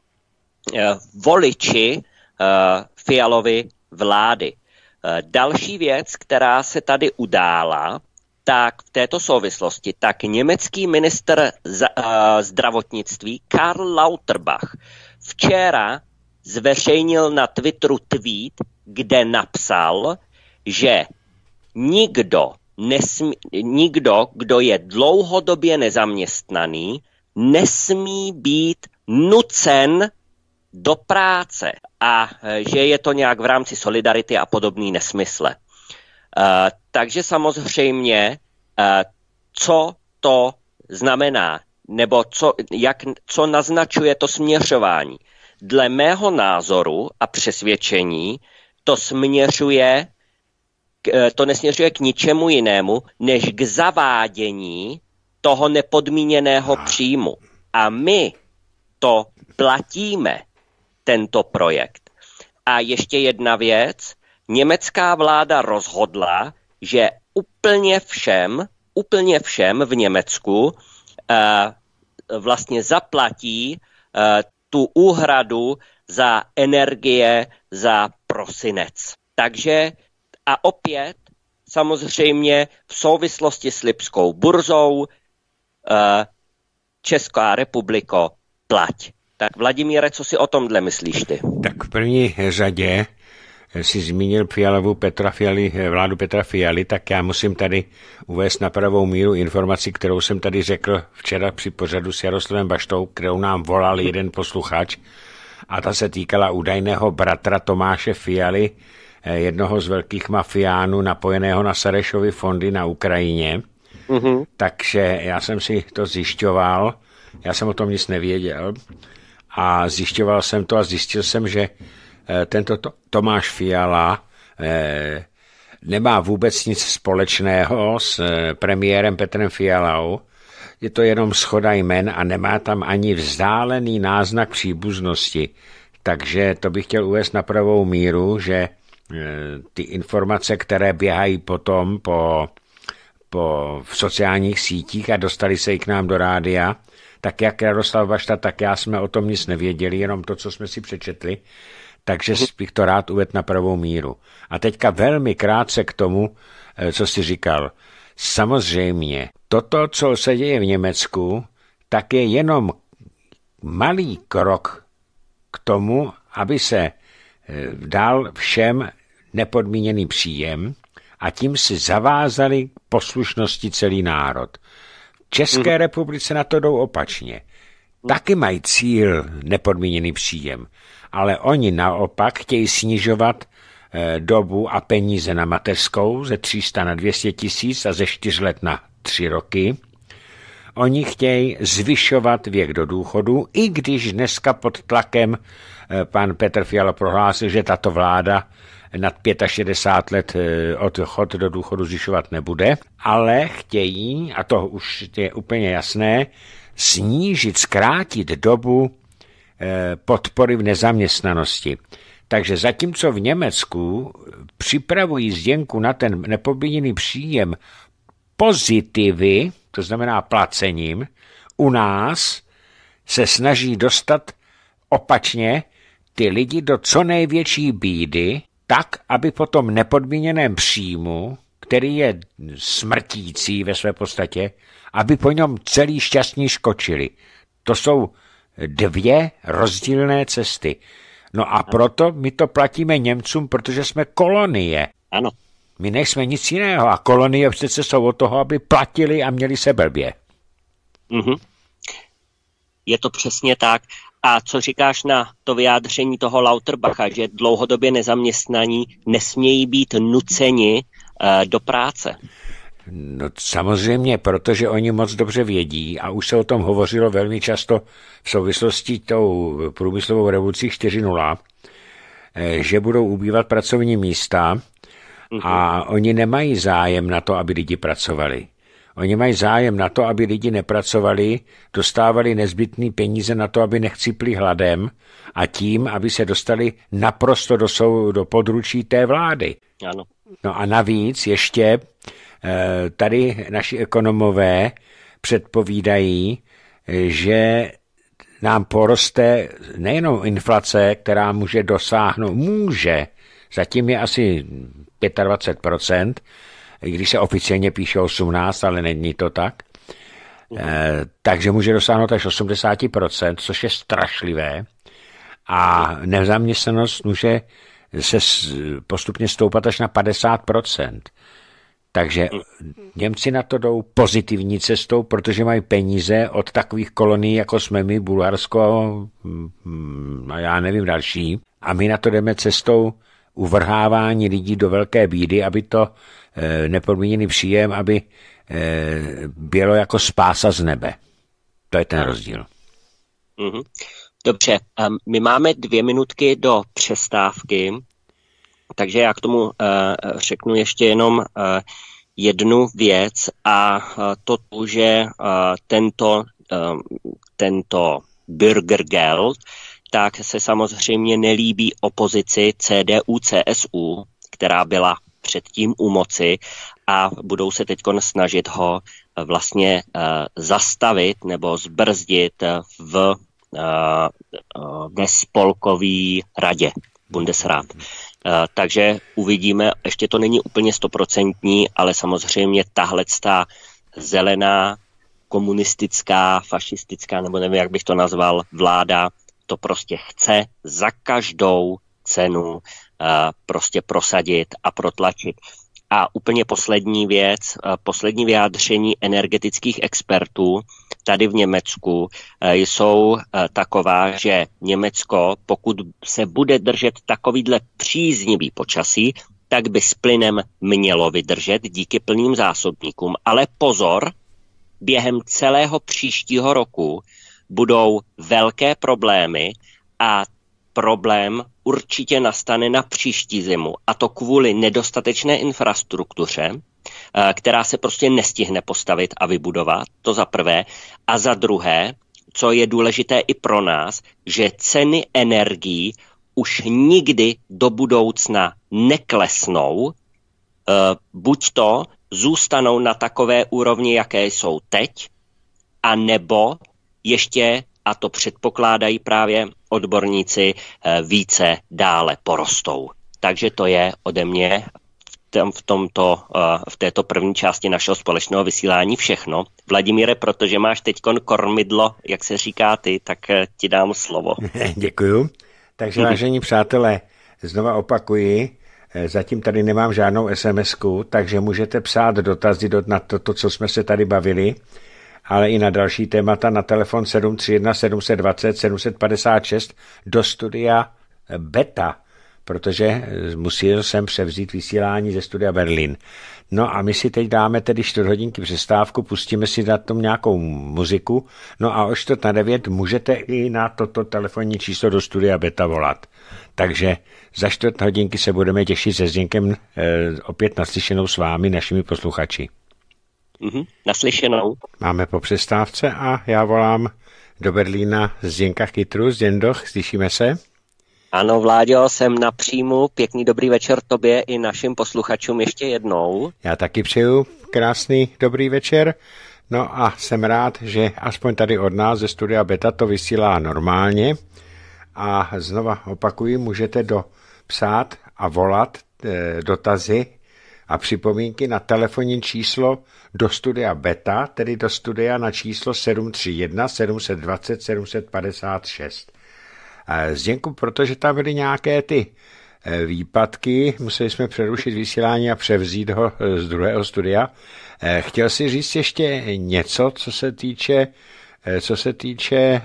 voliči uh, Fialovy vlády. Uh, další věc, která se tady udála, tak v této souvislosti, tak německý ministr za, uh, zdravotnictví Karl Lauterbach včera zveřejnil na Twitteru tweet, kde napsal, že nikdo, nesmí, nikdo, kdo je dlouhodobě nezaměstnaný, nesmí být nucen do práce a že je to nějak v rámci solidarity a podobný nesmysle. Uh, takže samozřejmě, uh, co to znamená, nebo co, jak, co naznačuje to směřování. Dle mého názoru a přesvědčení to směřuje, k, to nesměřuje k ničemu jinému, než k zavádění toho nepodmíněného příjmu. A my to platíme, tento projekt. A ještě jedna věc, německá vláda rozhodla, že úplně všem, úplně všem v Německu uh, vlastně zaplatí uh, tu úhradu za energie za prosinec. Takže a opět samozřejmě v souvislosti s lipskou burzou uh, Česká republiko plať. Tak Vladimíre, co si o tomhle myslíš ty? Tak v první řadě si zmínil Fialovu Petra Fialy, vládu Petra Fialy, tak já musím tady uvést na pravou míru informaci, kterou jsem tady řekl včera při pořadu s Jaroslavem Baštou, kterou nám volal jeden posluchač, a ta se týkala údajného bratra Tomáše Fialy, jednoho z velkých mafiánů napojeného na Sarešovy fondy na Ukrajině. Mm-hmm. Takže já jsem si to zjišťoval, já jsem o tom nic nevěděl a zjišťoval jsem to a zjistil jsem, že tento Tomáš Fiala eh, nemá vůbec nic společného s eh, premiérem Petrem Fialou. Je to jenom shoda jmen a nemá tam ani vzdálený náznak příbuznosti. Takže to bych chtěl uvést na pravou míru, že eh, ty informace, které běhají potom po, po v sociálních sítích a dostali se i k nám do rádia, tak jak Jaroslav Bašta, tak já jsme o tom nic nevěděli, jenom to, co jsme si přečetli. Takže bych to rád uvedl na pravou míru. A teďka velmi krátce k tomu, co jsi říkal. Samozřejmě, toto, co se děje v Německu, tak je jenom malý krok k tomu, aby se dal všem nepodmíněný příjem a tím si zavázali k poslušnosti celý národ. V České mm. republice na to jdou opačně. Taky mají cíl nepodmíněný příjem, ale oni naopak chtějí snižovat eh, dobu a peníze na mateřskou ze tři sta na dvě stě tisíc a ze čtyř let na tři roky. Oni chtějí zvyšovat věk do důchodu, i když dneska pod tlakem eh, pan Petr Fiala prohlásil, že tato vláda nad šedesát pět let eh, odchod do důchodu zvyšovat nebude, ale chtějí, a to už je úplně jasné, snížit, zkrátit dobu podpory v nezaměstnanosti. Takže zatímco v Německu připravují Zděnku na ten nepodmíněný příjem pozitivy, to znamená placením, u nás se snaží dostat opačně ty lidi do co největší bídy, tak, aby po tom nepodmíněném příjmu, který je smrtící ve své podstatě, aby po něm celý šťastní škočili. To jsou dvě rozdílné cesty. No a proto my to platíme Němcům, protože jsme kolonie. Ano. My nejsme nic jiného a kolonie přece jsou od toho, aby platili a měli se blbě. Mhm. Je to přesně tak. A co říkáš na to vyjádření toho Lauterbacha, že dlouhodobě nezaměstnaní nesmějí být nuceni uh, do práce? No samozřejmě, protože oni moc dobře vědí a už se o tom hovořilo velmi často v souvislosti tou průmyslovou revolucí čtyři nula, že budou ubývat pracovní místa a oni nemají zájem na to, aby lidi pracovali. Oni mají zájem na to, aby lidi nepracovali, dostávali nezbytné peníze na to, aby nechcipli hladem a tím, aby se dostali naprosto do, sou, do područí té vlády. Ano. No a navíc ještě tady naši ekonomové předpovídají, že nám poroste nejenom inflace, která může dosáhnout, může, zatím je asi dvacet pět procent, i když se oficiálně píše osmnáct, ale není to tak, mm. eh, takže může dosáhnout až osmdesát procent, což je strašlivé a nezaměstnanost může se postupně stoupat až na padesát procent. Takže Němci na to jdou pozitivní cestou, protože mají peníze od takových kolonií, jako jsme my, Bulharsko a já nevím další. A my na to jdeme cestou uvrhávání lidí do velké bídy, aby to e, nepodmíněný příjem, aby e, bylo jako spása z nebe. To je ten rozdíl. Mm-hmm. Dobře, um, my máme dvě minutky do přestávky, takže já k tomu uh, řeknu ještě jenom uh, jednu věc a uh, to tu, že uh, tento, uh, tento Bürgergeld tak se samozřejmě nelíbí opozici C D U C S U, která byla předtím u moci a budou se teď snažit ho uh, vlastně uh, zastavit nebo zbrzdit v, uh, uh, ve spolkové radě. Bundesrat. Uh, takže uvidíme, ještě to není úplně stoprocentní, ale samozřejmě tahleta zelená, komunistická, fašistická, nebo nevím, jak bych to nazval, vláda to prostě chce za každou cenu uh, prostě prosadit a protlačit. A úplně poslední věc, uh, poslední vyjádření energetických expertů tady v Německu jsou taková, že Německo, pokud se bude držet takovýhle příznivý počasí, tak by s plynem mělo vydržet díky plným zásobníkům. Ale pozor, během celého příštího roku budou velké problémy a problém určitě nastane na příští zimu. A to kvůli nedostatečné infrastruktuře, která se prostě nestihne postavit a vybudovat, to za prvé. A za druhé, co je důležité i pro nás, že ceny energií už nikdy do budoucna neklesnou, buď to zůstanou na takové úrovni, jaké jsou teď, a nebo ještě, a to předpokládají právě odborníci, více dále porostou. Takže to je ode mě v, tomto, v této první části našeho společného vysílání všechno. Vladimíre, protože máš teďkon kormidlo, jak se říká ty, tak ti dám slovo. Děkuju. Takže vážení přátelé, znova opakuji, zatím tady nemám žádnou SMSku, takže můžete psát dotazy na to, to, co jsme se tady bavili, ale i na další témata na telefon sedm tři jedna sedm dva nula sedm pět šest do studia Beta, protože musel jsem převzít vysílání ze studia Berlín. No a my si teď dáme tedy čtvrt hodinky přestávku, pustíme si na tom nějakou muziku, no a o čtvrt na devět můžete i na toto telefonní číslo do studia Beta volat. Takže za čtvrt hodinky se budeme těšit se Zdenkem eh, opět naslyšenou s vámi, našimi posluchači. Mm-hmm, naslyšenou. Máme po přestávce a já volám do Berlína Zdenka Kytru. Zdendoch, slyšíme se? Ano, Vláďo, jsem na příjmu. Pěkný dobrý večer tobě i našim posluchačům ještě jednou. Já taky přeju krásný dobrý večer. No a jsem rád, že aspoň tady od nás ze studia Beta to vysílá normálně. A znova opakuji, můžete dopsat a volat e, dotazy a připomínky na telefonní číslo do studia Beta, tedy do studia na číslo sedm tři jedna sedm dva nula sedm pět šest. Zděnku, protože tam byly nějaké ty výpadky, museli jsme přerušit vysílání a převzít ho z druhého studia. Chtěl si říct ještě něco, co se týče, co se týče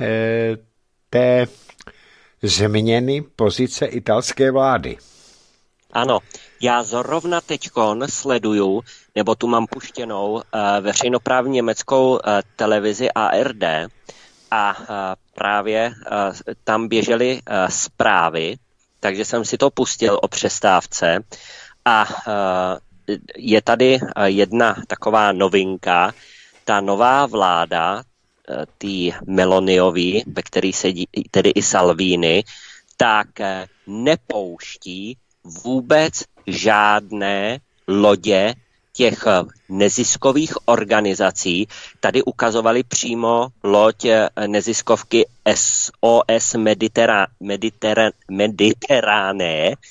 té změny pozice italské vlády. Ano, já zrovna teďkon sleduju, nebo tu mám puštěnou uh, veřejnoprávní německou uh, televizi A R D a uh, právě uh, tam běžely uh, zprávy, takže jsem si to pustil o přestávce a uh, je tady uh, jedna taková novinka, ta nová vláda, uh, tý Meloniový, ve který sedí tedy i Salvini, tak uh, nepouští vůbec žádné lodě těch neziskových organizací. Tady ukazovali přímo loď neziskovky S O S Mediterra, Mediterra, Mediterrané uh,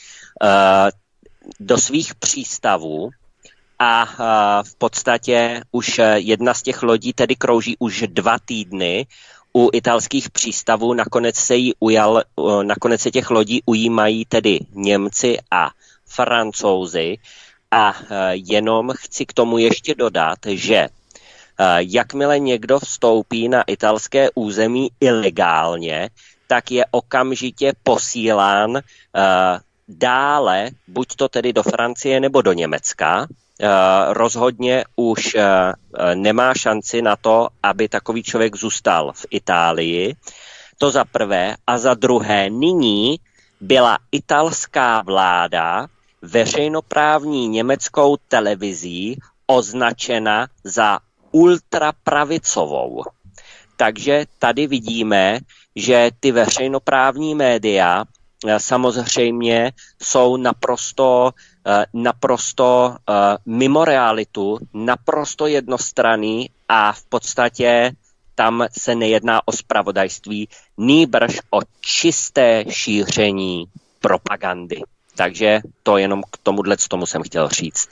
do svých přístavů a uh, v podstatě už jedna z těch lodí tedy krouží už dva týdny u italských přístavů. Nakonec se jí ujal, nakonec se těch lodí ujímají tedy Němci a Francouzi. A jenom chci k tomu ještě dodat, že jakmile někdo vstoupí na italské území ilegálně, tak je okamžitě posílán dále, buď to tedy do Francie nebo do Německa. Rozhodně už nemá šanci na to, aby takový člověk zůstal v Itálii. To za prvé. A za druhé, nyní byla italská vláda veřejnoprávní německou televizí označena za ultrapravicovou. Takže tady vidíme, že ty veřejnoprávní média samozřejmě jsou naprosto, naprosto mimo realitu, naprosto jednostranný a v podstatě tam se nejedná o zpravodajství, nýbrž o čisté šíření propagandy. Takže to jenom k tomuhle tomu jsem chtěl říct.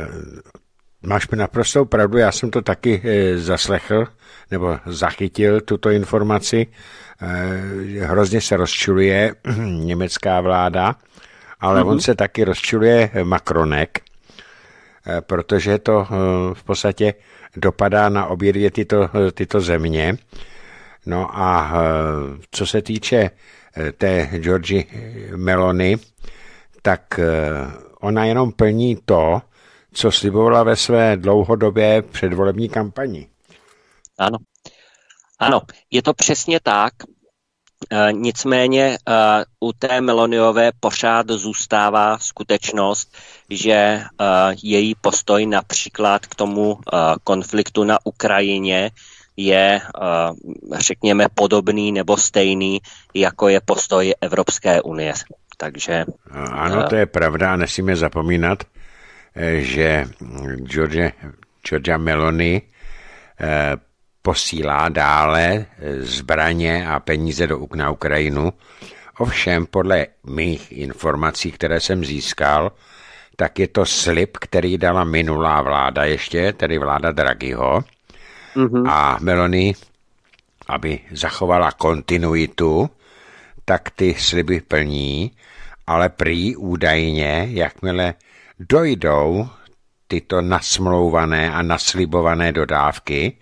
Máš mi naprostou pravdu, já jsem to taky zaslechl, nebo zachytil tuto informaci. Hrozně se rozčiluje německá vláda, ale mm-hmm. on se taky rozčiluje Macronek, protože to v podstatě dopadá na obě dvě tyto, tyto země. No a co se týče té Giorgie Meloni, tak ona jenom plní to, co slibovala ve své dlouhodobé předvolební kampani. Ano, ano, je to přesně tak. E, nicméně e, u té Meloniové pořád zůstává skutečnost, že e, její postoj například k tomu e, konfliktu na Ukrajině je, e, řekněme, podobný nebo stejný, jako je postoj Evropské unie. Takže, ano, to je pravda a nesmíme zapomínat, že Giorgia, Giorgia Meloni eh, posílá dále zbraně a peníze do, na Ukrajinu. Ovšem, podle mých informací, které jsem získal, tak je to slib, který dala minulá vláda ještě, tedy vláda Draghiho. Mm-hmm. A Meloni, aby zachovala kontinuitu, tak ty sliby plní, ale prý údajně, jakmile dojdou tyto nasmlouvané a naslibované dodávky,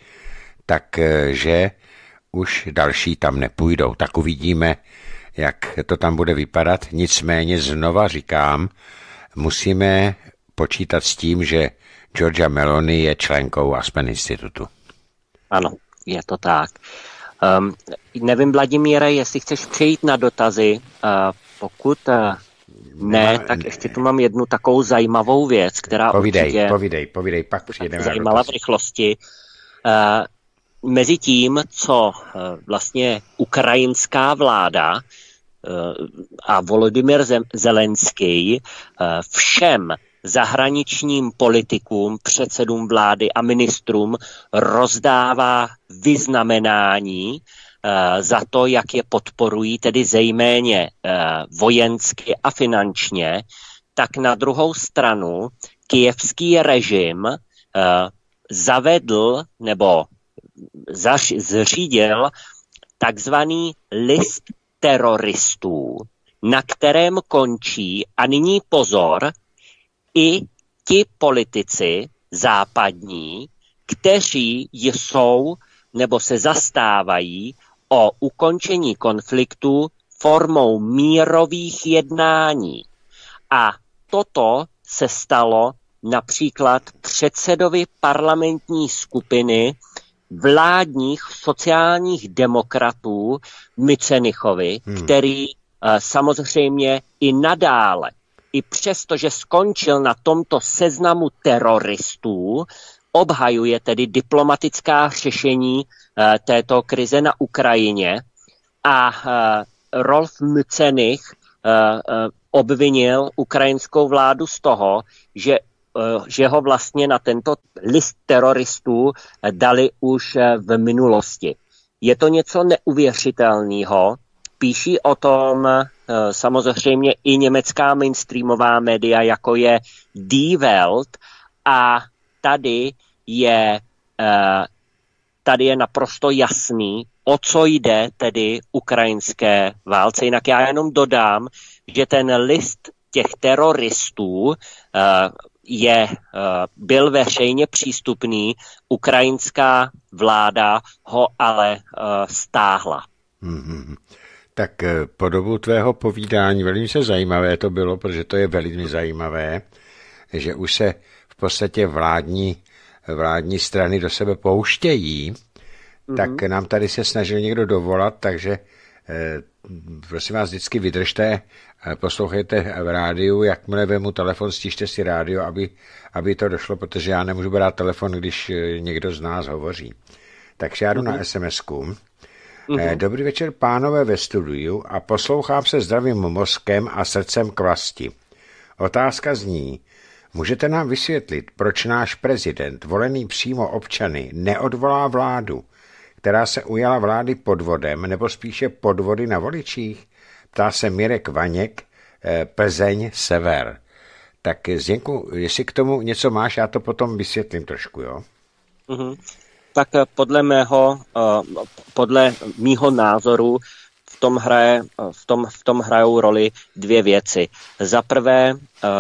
takže už další tam nepůjdou. Tak uvidíme, jak to tam bude vypadat. Nicméně znova říkám, musíme počítat s tím, že Giorgia Meloni je členkou Aspen institutu. Ano, je to tak. Um, nevím, Vladimíre, jestli chceš přejít na dotazy. Uh, pokud uh, ne, tak ještě tu mám jednu takovou zajímavou věc, která povídej, určitě povídej, povídej, pak přijedeme zajímala v rychlosti. Uh, mezi tím, co uh, vlastně ukrajinská vláda a Volodymyr Zelenský všem zahraničním politikům, předsedům vlády a ministrům rozdává vyznamenání za to, jak je podporují, tedy zejméně vojensky a finančně, tak na druhou stranu kyjevský režim zavedl nebo zař, zřídil takzvaný list teroristů, na kterém končí, a nyní pozor, i ti politici západní, kteří jsou nebo se zastávají o ukončení konfliktu formou mírových jednání. A toto se stalo například předsedovi parlamentní skupiny vládních sociálních demokratů Mücenichovi, hmm. který uh, samozřejmě i nadále, i přesto, že skončil na tomto seznamu teroristů, obhajuje tedy diplomatická řešení uh, této krize na Ukrajině. A uh, Rolf Mücenich uh, uh, obvinil ukrajinskou vládu z toho, že že ho vlastně na tento list teroristů dali už v minulosti. Je to něco neuvěřitelného. Píší o tom samozřejmě i německá mainstreamová média, jako je Die Welt, a tady je, tady je naprosto jasný, o co jde tedy ukrajinské válce. Jinak já jenom dodám, že ten list těch teroristů je, byl veřejně přístupný, ukrajinská vláda ho ale stáhla. Hmm. Tak po dobu tvého povídání velice zajímavé to bylo, protože to je velmi zajímavé, že už se v podstatě vládní, vládní strany do sebe pouštějí, mm-hmm. tak nám tady se snažil někdo dovolat, takže eh, prosím vás, vždycky vydržte, poslouchejte v rádiu, jakmile vemu telefon, stište si rádio, aby, aby to došlo, protože já nemůžu brát telefon, když někdo z nás hovoří. Takže já jdu mm-hmm. na es em esku. Mm-hmm. Dobrý večer, pánové ve studiu, a poslouchám se zdravým mozkem a srdcem k vlasti. Otázka zní, můžete nám vysvětlit, proč náš prezident, volený přímo občany, neodvolá vládu, která se ujala vlády podvodem, nebo spíše podvody na voličích? Ptá se Mirek Vaněk, Plzeň, Sever. Tak Zdenku, jestli k tomu něco máš, já to potom vysvětlím trošku, jo? Mm-hmm. Tak podle mého, podle mýho názoru v tom, hraje, v tom, v tom hrajou roli dvě věci. Za prvé,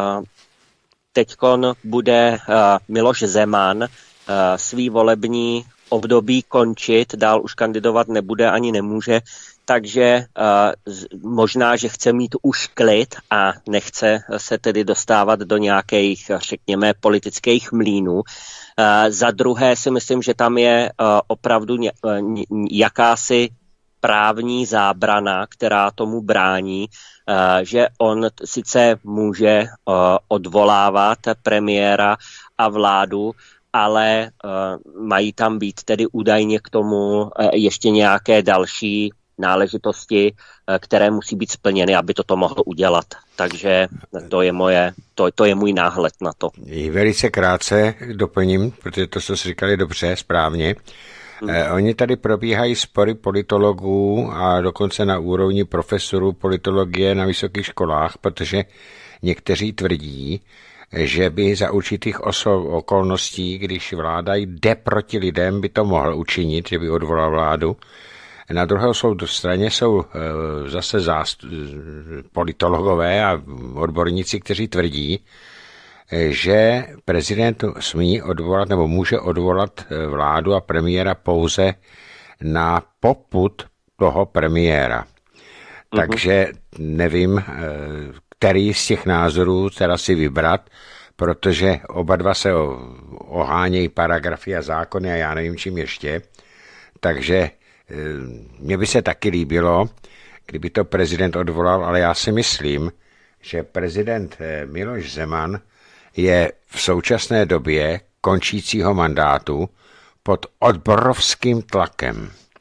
teďkon bude Miloš Zeman svý volební období končit, dál už kandidovat nebude ani nemůže, takže uh, možná, že chce mít už klid a nechce se tedy dostávat do nějakých, řekněme, politických mlýnů. Uh, za druhé si myslím, že tam je uh, opravdu ně, uh, jakási právní zábrana, která tomu brání, uh, že on sice může uh, odvolávat premiéra a vládu, ale uh, mají tam být tedy údajně k tomu uh, ještě nějaké další náležitosti, které musí být splněny, aby toto mohlo udělat. Takže to je, moje, to, to je můj náhled na to. I velice krátce doplním, protože to, co jsi říkali dobře, správně. Hmm. Eh, oni tady probíhají spory politologů a dokonce na úrovni profesorů politologie na vysokých školách, protože někteří tvrdí, že by za určitých oso- okolností, když vláda jde proti lidem, by to mohl učinit, že by odvolal vládu. Na druhé straně jsou e, zase zást- politologové a odborníci, kteří tvrdí, e, že prezident smí odvolat nebo může odvolat vládu a premiéra pouze na popud toho premiéra. Uh-huh. Takže nevím, e, který z těch názorů teda si vybrat, protože oba dva se ohánějí paragrafy a zákony a já nevím čím ještě. Takže mně by se taky líbilo, kdyby to prezident odvolal, ale já si myslím, že prezident Miloš Zeman je v současné době končícího mandátu pod obrovským tlakem.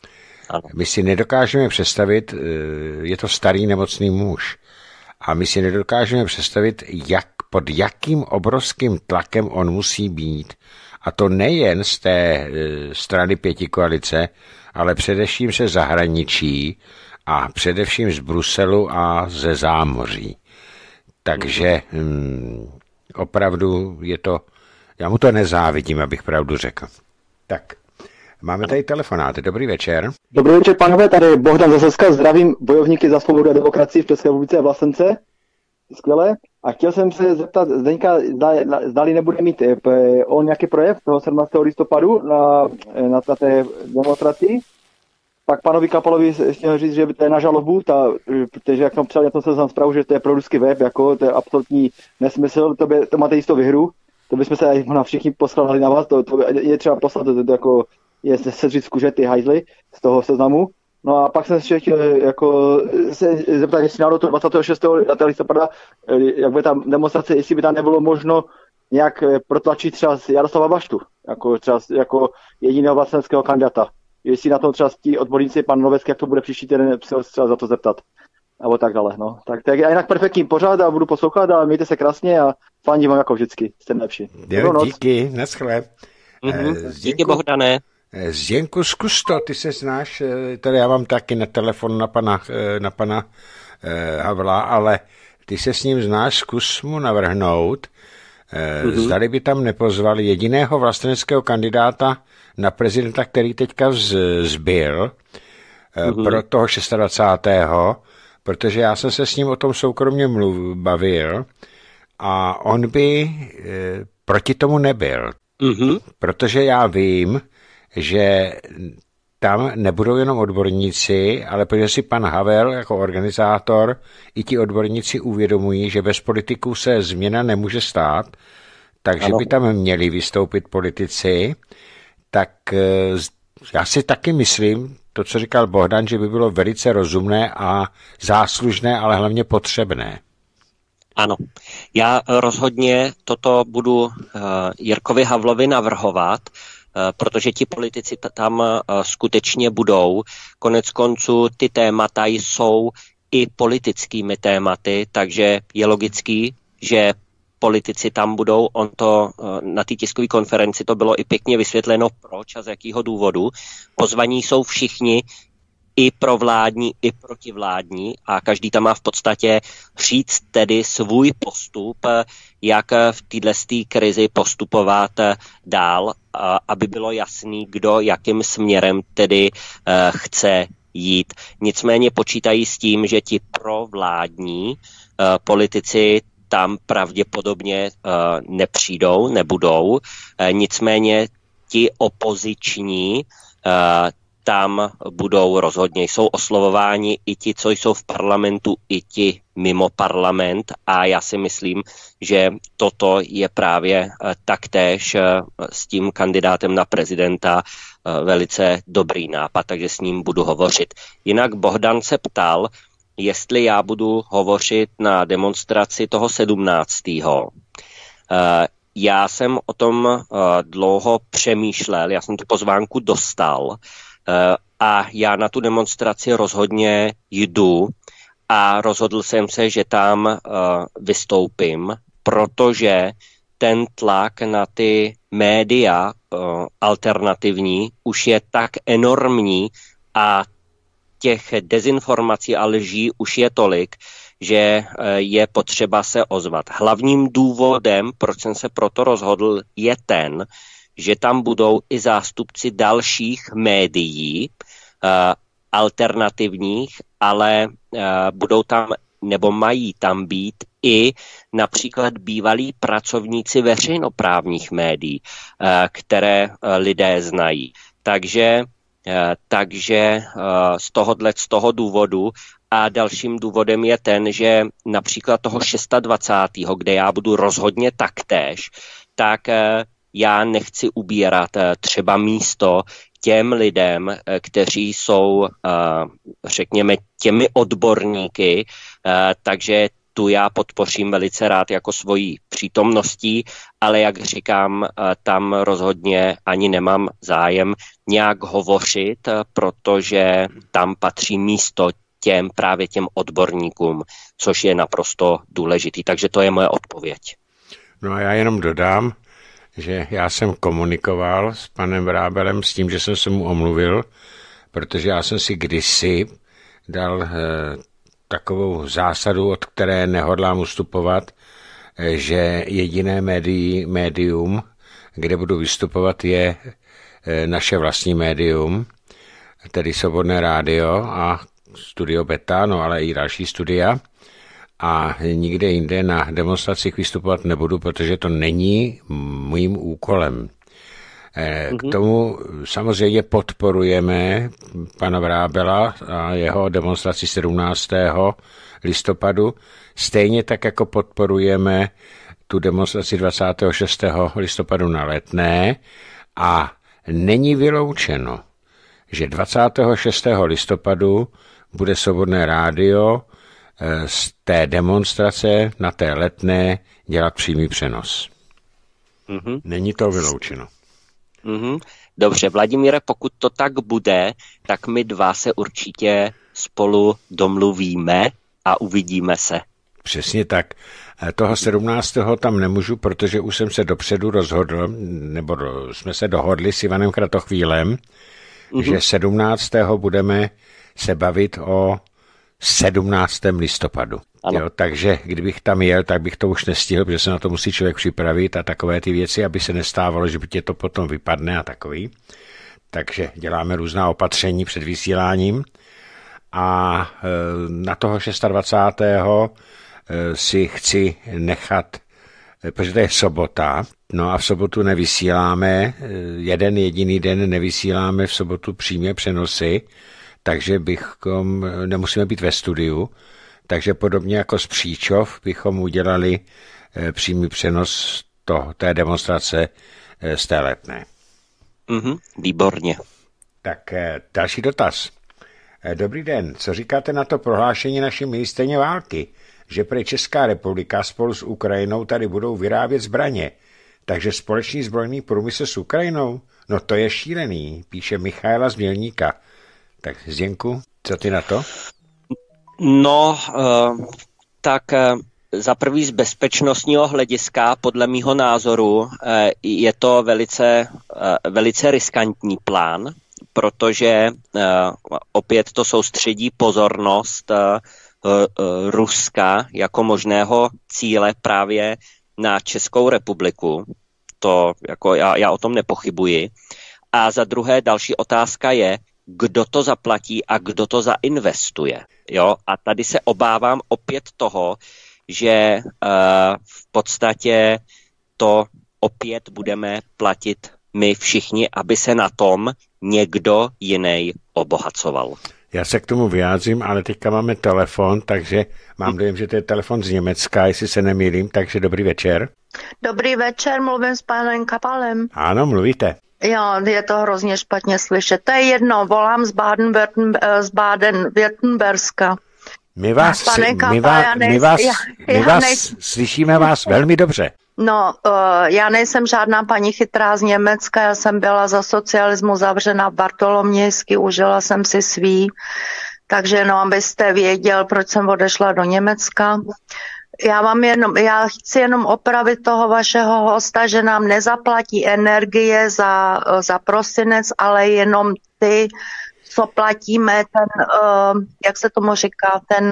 Ano. My si nedokážeme představit, je to starý nemocný muž, a my si nedokážeme představit, jak, pod jakým obrovským tlakem on musí být. A to nejen z té strany pětikoalice, ale především se zahraničí a především z Bruselu a ze zámoří. Takže hm, opravdu je to, já mu to nezávidím, abych pravdu řekl. Tak, máme tady telefonát. Dobrý večer. Dobrý večer, pánové, tady Bohdan ze Slezska, zdravím bojovníky za svobodu a demokracii v České republice a Vlastence. Skvěle. A chtěl jsem se zeptat Zdeňka, zdali nebude mít on nějaký projev toho sedmnáctého listopadu na, na, na té demonstraci. Pak panovi Kapalovi chtěl říct, že to je na žalobu, ta, protože jak jsem psal, já to se znám zprávu, že to je pro ruský web, jako to je absolutní nesmysl, to, by, to máte jistou vyhru, to bychom se na všichni poskladali na vás, to, to je třeba poslat, to, to jako je sedřit z kůže ty hajzly z toho seznamu. No a pak jsem ještě chtěl jako se zeptat, jestli náhodou to dvacátého šestého listopada, jak by tam demonstrace, jestli by tam nebylo možno nějak protlačit třeba Jaroslava Baštu, jako třeba jako jediného vlasteneckého kandidáta. Jestli na tom třeba ti odborníci, pan Novecký, jak to bude příští týden, se třeba za to zeptat. Nebo tak dále, no. Tak, tak a jinak perfektní pořád a budu poslouchat a mějte se krásně a fandím vám jako vždycky, jste nejlepší. Jo, díky, naschle. Mm-hmm. Díky Bohdane. Zděnku, zkus to, ty se znáš, tady já mám taky na telefon na pana, na pana eh, Havla, ale ty se s ním znáš, zkus mu navrhnout, eh, mm-hmm. zdali by tam nepozval jediného vlasteneckého kandidáta na prezidenta, který teďka z, zbyl eh, mm-hmm. pro toho dvacátého šestého protože já jsem se s ním o tom soukromně mluv, bavil a on by eh, proti tomu nebyl, mm-hmm. protože já vím, že tam nebudou jenom odborníci, ale protože si pan Havel jako organizátor i ti odborníci uvědomují, že bez politiků se změna nemůže stát, takže ano. by tam měli vystoupit politici, tak já si taky myslím, to, co říkal Bohdan, že by bylo velice rozumné a záslužné, ale hlavně potřebné. Ano, já rozhodně toto budu uh, Jirkovi Havlovi navrhovat, protože ti politici tam skutečně budou. Konec konců ty témata jsou i politickými tématy, takže je logický, že politici tam budou. On to na té tiskové konferenci to bylo i pěkně vysvětleno, proč a z jakého důvodu. Pozvaní jsou všichni, i pro vládní, i protivládní a každý tam má v podstatě říct tedy svůj postup, jak v této krizi postupovat dál, aby bylo jasný, kdo jakým směrem tedy chce jít. Nicméně počítají s tím, že ti provládní politici tam pravděpodobně nepřijdou, nebudou. Nicméně ti opoziční tam budou rozhodně, jsou oslovováni i ti, co jsou v parlamentu, i ti mimo parlament a já si myslím, že toto je právě taktéž s tím kandidátem na prezidenta velice dobrý nápad, takže s ním budu hovořit. Jinak Bohdan se ptal, jestli já budu hovořit na demonstraci toho sedmnáctého Já jsem o tom dlouho přemýšlel, já jsem tu pozvánku dostal, a já na tu demonstraci rozhodně jdu a rozhodl jsem se, že tam uh, vystoupím, protože ten tlak na ty média uh, alternativní už je tak enormní a těch dezinformací a lží už je tolik, že uh, je potřeba se ozvat. Hlavním důvodem, proč jsem se proto rozhodl, je ten, že tam budou i zástupci dalších médií, uh, alternativních, ale uh, budou tam nebo mají tam být i například bývalí pracovníci veřejnoprávních médií, uh, které uh, lidé znají. Takže, uh, takže uh, z tohohle, z toho důvodu a dalším důvodem je ten, že například toho dvacátého šestého kde já budu rozhodně taktéž, tak uh, já nechci ubírat třeba místo těm lidem, kteří jsou, řekněme, těmi odborníky, takže tu já podpořím velice rád jako svojí přítomností, ale jak říkám, tam rozhodně ani nemám zájem nějak hovořit, protože tam patří místo těm právě těm odborníkům, což je naprosto důležitý. Takže to je moje odpověď. No a já jenom dodám, že já jsem komunikoval s panem Vrábelem s tím, že jsem se mu omluvil, protože já jsem si kdysi dal eh, takovou zásadu, od které nehodlám ustupovat, eh, že jediné médií, médium, kde budu vystupovat, je eh, naše vlastní médium, tedy Svobodné rádio a Studio Beta, no ale i další studia. A nikde jinde na demonstracích vystupovat nebudu, protože to není mým úkolem. K tomu samozřejmě podporujeme pana Vrábela a jeho demonstraci sedmnáctého listopadu, stejně tak, jako podporujeme tu demonstraci dvacátého šestého listopadu na Letné a není vyloučeno, že dvacátého šestého listopadu bude Svobodné rádio z té demonstrace na té Letné dělat přímý přenos. Mm-hmm. Není to vyloučeno. Mm-hmm. Dobře, Vladimíre, pokud to tak bude, tak my dva se určitě spolu domluvíme a uvidíme se. Přesně tak. Toho sedmnáctého tam nemůžu, protože už jsem se dopředu rozhodl, nebo jsme se dohodli s Ivanem Kratochvílem, mm-hmm. že sedmnáctého budeme se bavit o sedmnáctého listopadu. Jo, takže kdybych tam jel, tak bych to už nestihl, protože se na to musí člověk připravit a takové ty věci, aby se nestávalo, že by tě to potom vypadne a takový. Takže děláme různá opatření před vysíláním a e, na toho dvacátého šestého si chci nechat, protože to je sobota, no a v sobotu nevysíláme, jeden jediný den nevysíláme v sobotu přímé přenosy, takže bychom, nemusíme být ve studiu, takže podobně jako z Příčov bychom udělali e, přímý přenos to, té demonstrace e, z té Letné. Mm-hmm, výborně. Tak e, další dotaz. E, dobrý den, co říkáte na to prohlášení naší ministryně války, že prý Česká republika spolu s Ukrajinou tady budou vyrábět zbraně, takže společný zbrojný průmysl s Ukrajinou? No to je šílený, píše Michaela z Mělníka. Tak Zdenku, co ty na to? No, tak za prvý z bezpečnostního hlediska, podle mýho názoru, je to velice, velice riskantní plán, protože opět to soustředí pozornost Ruska jako možného cíle právě na Českou republiku. To jako já, já o tom nepochybuji. A za druhé další otázka je, kdo to zaplatí a kdo to zainvestuje. Jo? A tady se obávám opět toho, že uh, v podstatě to opět budeme platit my všichni, aby se na tom někdo jiný obohacoval. Já se k tomu vyjádřím, ale teďka máme telefon, takže mám dojem, že to je telefon z Německa, jestli se nemýlím, takže dobrý večer. Dobrý večer, mluvím s panem Kapalem. Ano, mluvíte. Jo, je to hrozně špatně slyšet. To je jedno, volám z Baden-Württemberska. My vás, Pane Kapal, my vás, nej, my vás, já, my vás nej... slyšíme vás velmi dobře. No, uh, já nejsem žádná paní chytrá z Německa, já jsem byla za socialismu zavřena v Bartolomějsky, užila jsem si svý, takže jenom abyste věděl, proč jsem odešla do Německa. Já vám jenom, já chci jenom opravit toho vašeho hosta, že nám nezaplatí energie za, za prosinec, ale jenom ty, co platíme ten, uh, jak se tomu říká, ten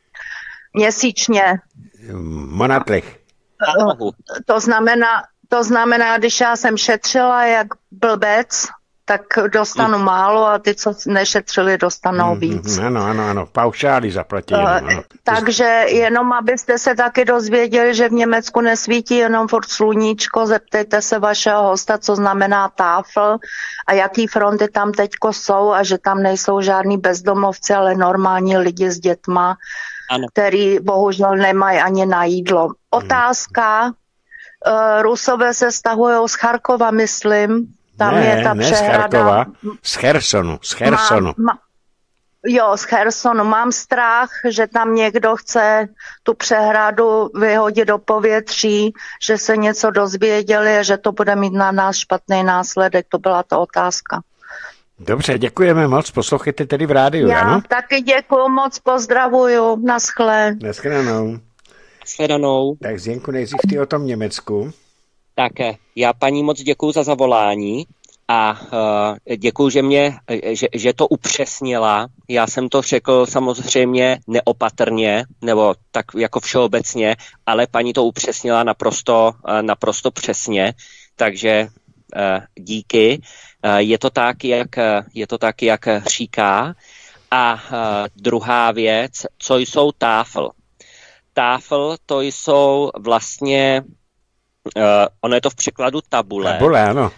měsíčně. Monatlich. Uh, to znamená, to znamená, když já jsem šetřila jak blbec, tak dostanu mm. málo a ty, co nešetřili, dostanou mm, víc. Ano, ano, ano, paušály zaplatí. Uh, ano. Takže jenom, abyste se taky dozvěděli, že v Německu nesvítí jenom furt sluníčko, zeptejte se vašeho hosta, co znamená táfl a jaký fronty tam teďko jsou a že tam nejsou žádný bezdomovci, ale normální lidi s dětma, ano. Který bohužel nemají ani na jídlo. Otázka, mm. uh, Rusové se stahujou z Charkova, myslím. Tam ne, je ta ne přehrada. z Charkova, z Chersonu, z Chersonu. Ma, ma, Jo, z Chersonu. Mám strach, že tam někdo chce tu přehradu vyhodit do povětří, že se něco dozvěděli a že to bude mít na nás špatný následek. To byla ta otázka. Dobře, děkujeme moc. Poslouchejte tedy v rádiu, Já ano? taky děkuju moc, pozdravuju. Naschle. Naschledanou. Naschledanou. Tak Zdenku, nejdřív ty o tom Německu. Tak já paní moc děkuju za zavolání. A uh, děkuji, že mě, že, že to upřesnila. Já jsem to řekl samozřejmě neopatrně, nebo tak jako všeobecně, ale paní to upřesnila naprosto, uh, naprosto přesně. Takže uh, díky. Uh, je to tak, jak, je to tak, jak říká. A uh, druhá věc, co jsou táfl. Táfl, to jsou vlastně, uh, ono je to v překladu tabule. Tabule, ano.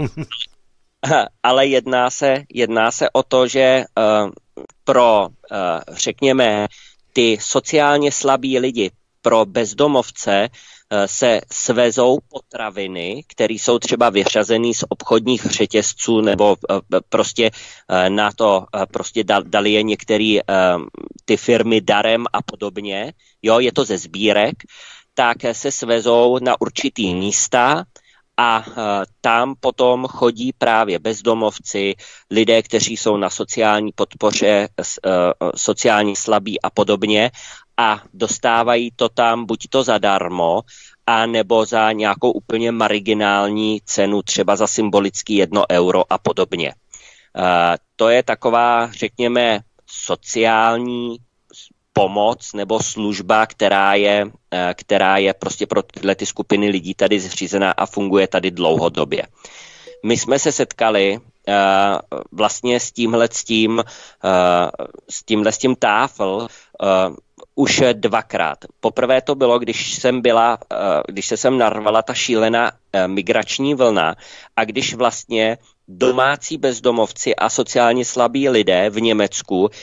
Ale jedná se, jedná se o to, že uh, pro, uh, řekněme, ty sociálně slabí lidi, pro bezdomovce uh, se svezou potraviny, které jsou třeba vyřazený z obchodních řetězců nebo uh, prostě uh, na to uh, prostě dali je některé uh, ty firmy darem a podobně. Jo, je to ze sbírek, tak se svezou na určitý místa. A uh, tam potom chodí právě bezdomovci, lidé, kteří jsou na sociální podpoře, uh, sociálně slabí a podobně a dostávají to tam buď to zadarmo, a nebo za nějakou úplně marginální cenu, třeba za symbolický jedno euro a podobně. Uh, to je taková, řekněme, sociální pomoc nebo služba, která je, která je prostě pro tyhle ty skupiny lidí tady zřízená a funguje tady dlouhodobě. My jsme se setkali uh, vlastně s tímhle s tím, uh, s tímhle s tím táfl uh, už dvakrát. Poprvé to bylo, když jsem byla, uh, když se sem narvala ta šílená uh, migrační vlna a když vlastně domácí bezdomovci a sociálně slabí lidé v Německu uh,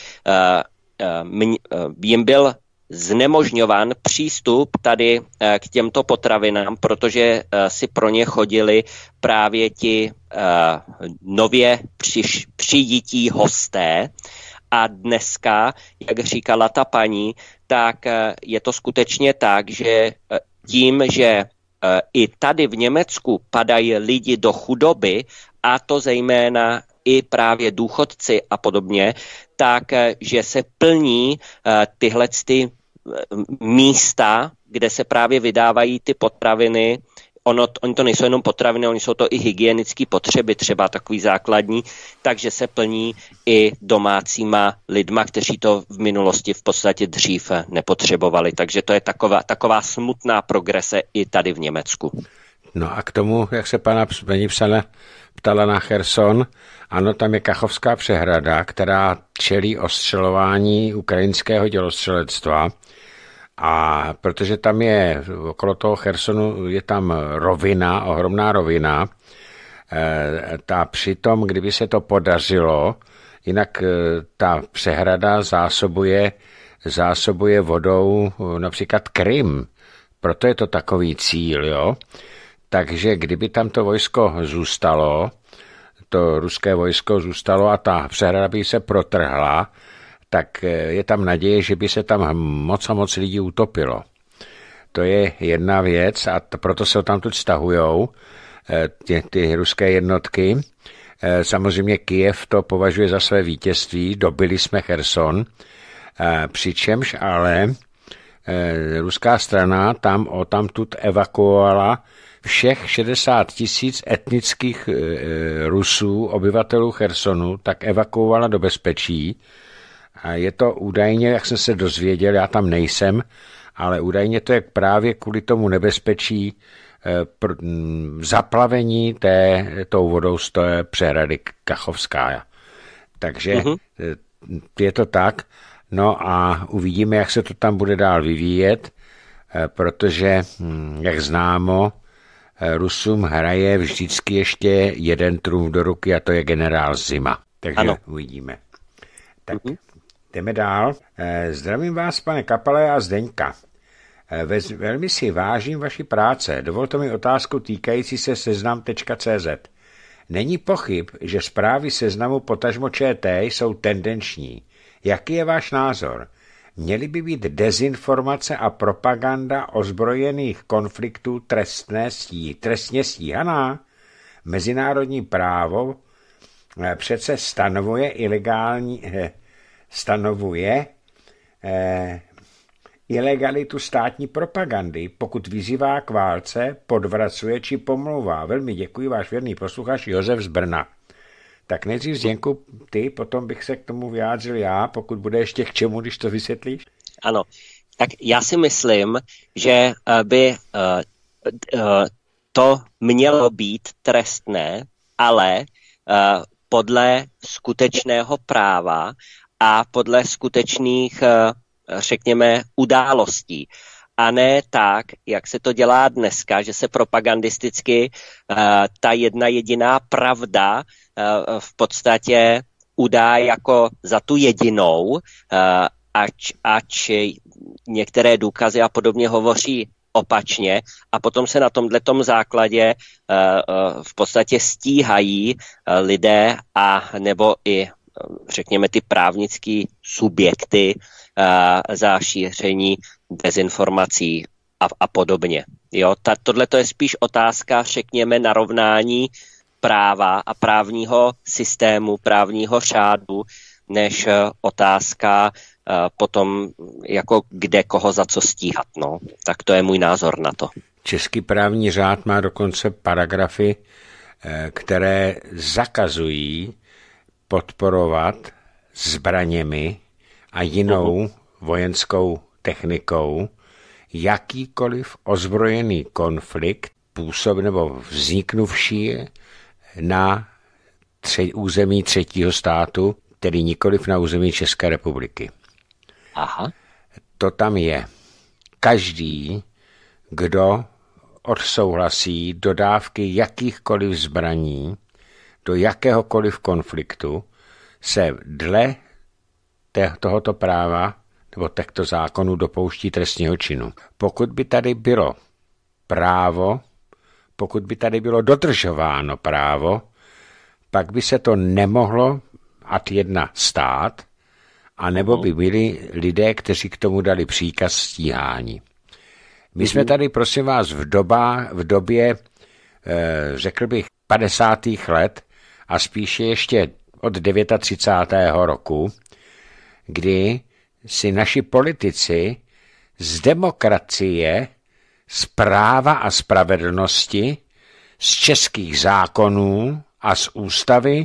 jim byl znemožňován přístup tady k těmto potravinám, protože si pro ně chodili právě ti nově přiš, přijítí hosté. A dneska, jak říkala ta paní, tak je to skutečně tak, že tím, že i tady v Německu padají lidi do chudoby, a to zejména i právě důchodci a podobně, tak, že se plní uh, tyhle ty místa, kde se právě vydávají ty potraviny. Ono, oni to nejsou jenom potraviny, oni jsou to i hygienické potřeby, třeba takový základní, takže se plní i domácíma lidma, kteří to v minulosti v podstatě dřív nepotřebovali. Takže to je taková, taková smutná progrese i tady v Německu. No a k tomu, jak se pana paní psala, ptala na Cherson, ano, tam je Kachovská přehrada, která čelí ostřelování ukrajinského dělostřelectva, a protože tam je, okolo toho Chersonu je tam rovina, ohromná rovina, e, ta přitom, kdyby se to podařilo, jinak e, ta přehrada zásobuje, zásobuje vodou například Krym, proto je to takový cíl, jo. Takže kdyby tam to vojsko zůstalo, to ruské vojsko zůstalo a ta přehrada by se protrhla, tak je tam naděje, že by se tam moc a moc lidí utopilo. To je jedna věc a t- proto se tam tu stahujou ty, ty ruské jednotky. Samozřejmě Kyjev to považuje za své vítězství, dobili jsme Cherson, přičemž ale ruská strana tam o tamtud evakuovala všech šedesát tisíc etnických e, Rusů, obyvatelů Chersonu, tak evakuovala do bezpečí. A je to údajně, jak jsem se dozvěděl, já tam nejsem, ale údajně to je právě kvůli tomu nebezpečí e, pr, m, zaplavení té, tou vodou z té přehrady Kachovská. Takže mm-hmm. e, je to tak. No a uvidíme, jak se to tam bude dál vyvíjet, e, protože, hm, jak známo, Rusům hraje vždycky ještě jeden trům do ruky a to je generál Zima. Takže ano. Uvidíme. Tak uh-huh. jdeme dál. Zdravím vás, pane Kapale a Zdeňka. Velmi si vážím vaší práce. Dovolte mi otázku týkající se seznam tečka cé zet. Není pochyb, že zprávy Seznamu potažmo ČT jsou tendenční. Jaký je váš názor? Měly by být dezinformace a propaganda ozbrojených konfliktů trestné stí, trestně stíhaná? Mezinárodní právo přece stanovuje ilegální, stanovuje eh, ilegalitu státní propagandy, pokud vyzývá k válce, podvracuje či pomlouvá. Velmi děkuji, váš věrný posluchač Josef z Brna. Tak nejdřív Zdenku, ty, potom bych se k tomu vyjádřil já, pokud bude ještě k čemu, když to vysvětlíš. Ano, tak já si myslím, že by to mělo být trestné, ale podle skutečného práva a podle skutečných, řekněme, událostí. A ne tak, jak se to dělá dneska, že se propagandisticky uh, ta jedna jediná pravda uh, v podstatě udá jako za tu jedinou, uh, ač, ač některé důkazy a podobně hovoří opačně a potom se na tomhletom základě uh, uh, v podstatě stíhají uh, lidé a nebo i řekněme ty právnické subjekty uh, za šíření dezinformací a, a podobně. Jo, ta, tohle to je spíš otázka, řekněme, narovnání práva a právního systému, právního řádu, než uh, otázka uh, potom, jako kde koho za co stíhat. No. Tak to je můj názor na to. Český právní řád má dokonce paragrafy, které zakazují podporovat zbraněmi a jinou uh-huh. vojenskou technikou jakýkoliv ozbrojený konflikt působ nebo vzniknuvší na tře- území třetího státu, tedy nikoliv na území České republiky. Aha. To tam je. Každý, kdo odsouhlasí dodávky jakýchkoliv zbraní do jakéhokoliv konfliktu, se dle tohoto práva nebo těchto zákonů dopouští trestního činu. Pokud by tady bylo právo, pokud by tady bylo dodržováno právo, pak by se to nemohlo ad jedna stát, anebo by byli lidé, kteří k tomu dali příkaz stíhání. My jsme tady, prosím vás, v, doba, v době, řekl bych, padesátých let a spíše ještě od třicátého devátého roku, kdy si naši politici z demokracie, z práva a spravedlnosti, z českých zákonů a z ústavy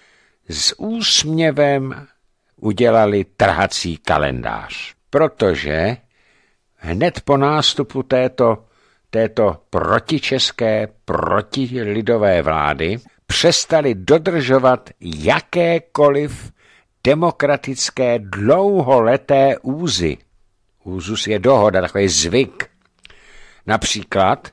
s úsměvem udělali trhací kalendář. Protože hned po nástupu této, této protičeské, protilidové vlády přestali dodržovat jakékoliv demokratické dlouholeté úzy. Úzus je dohoda, takový zvyk. Například,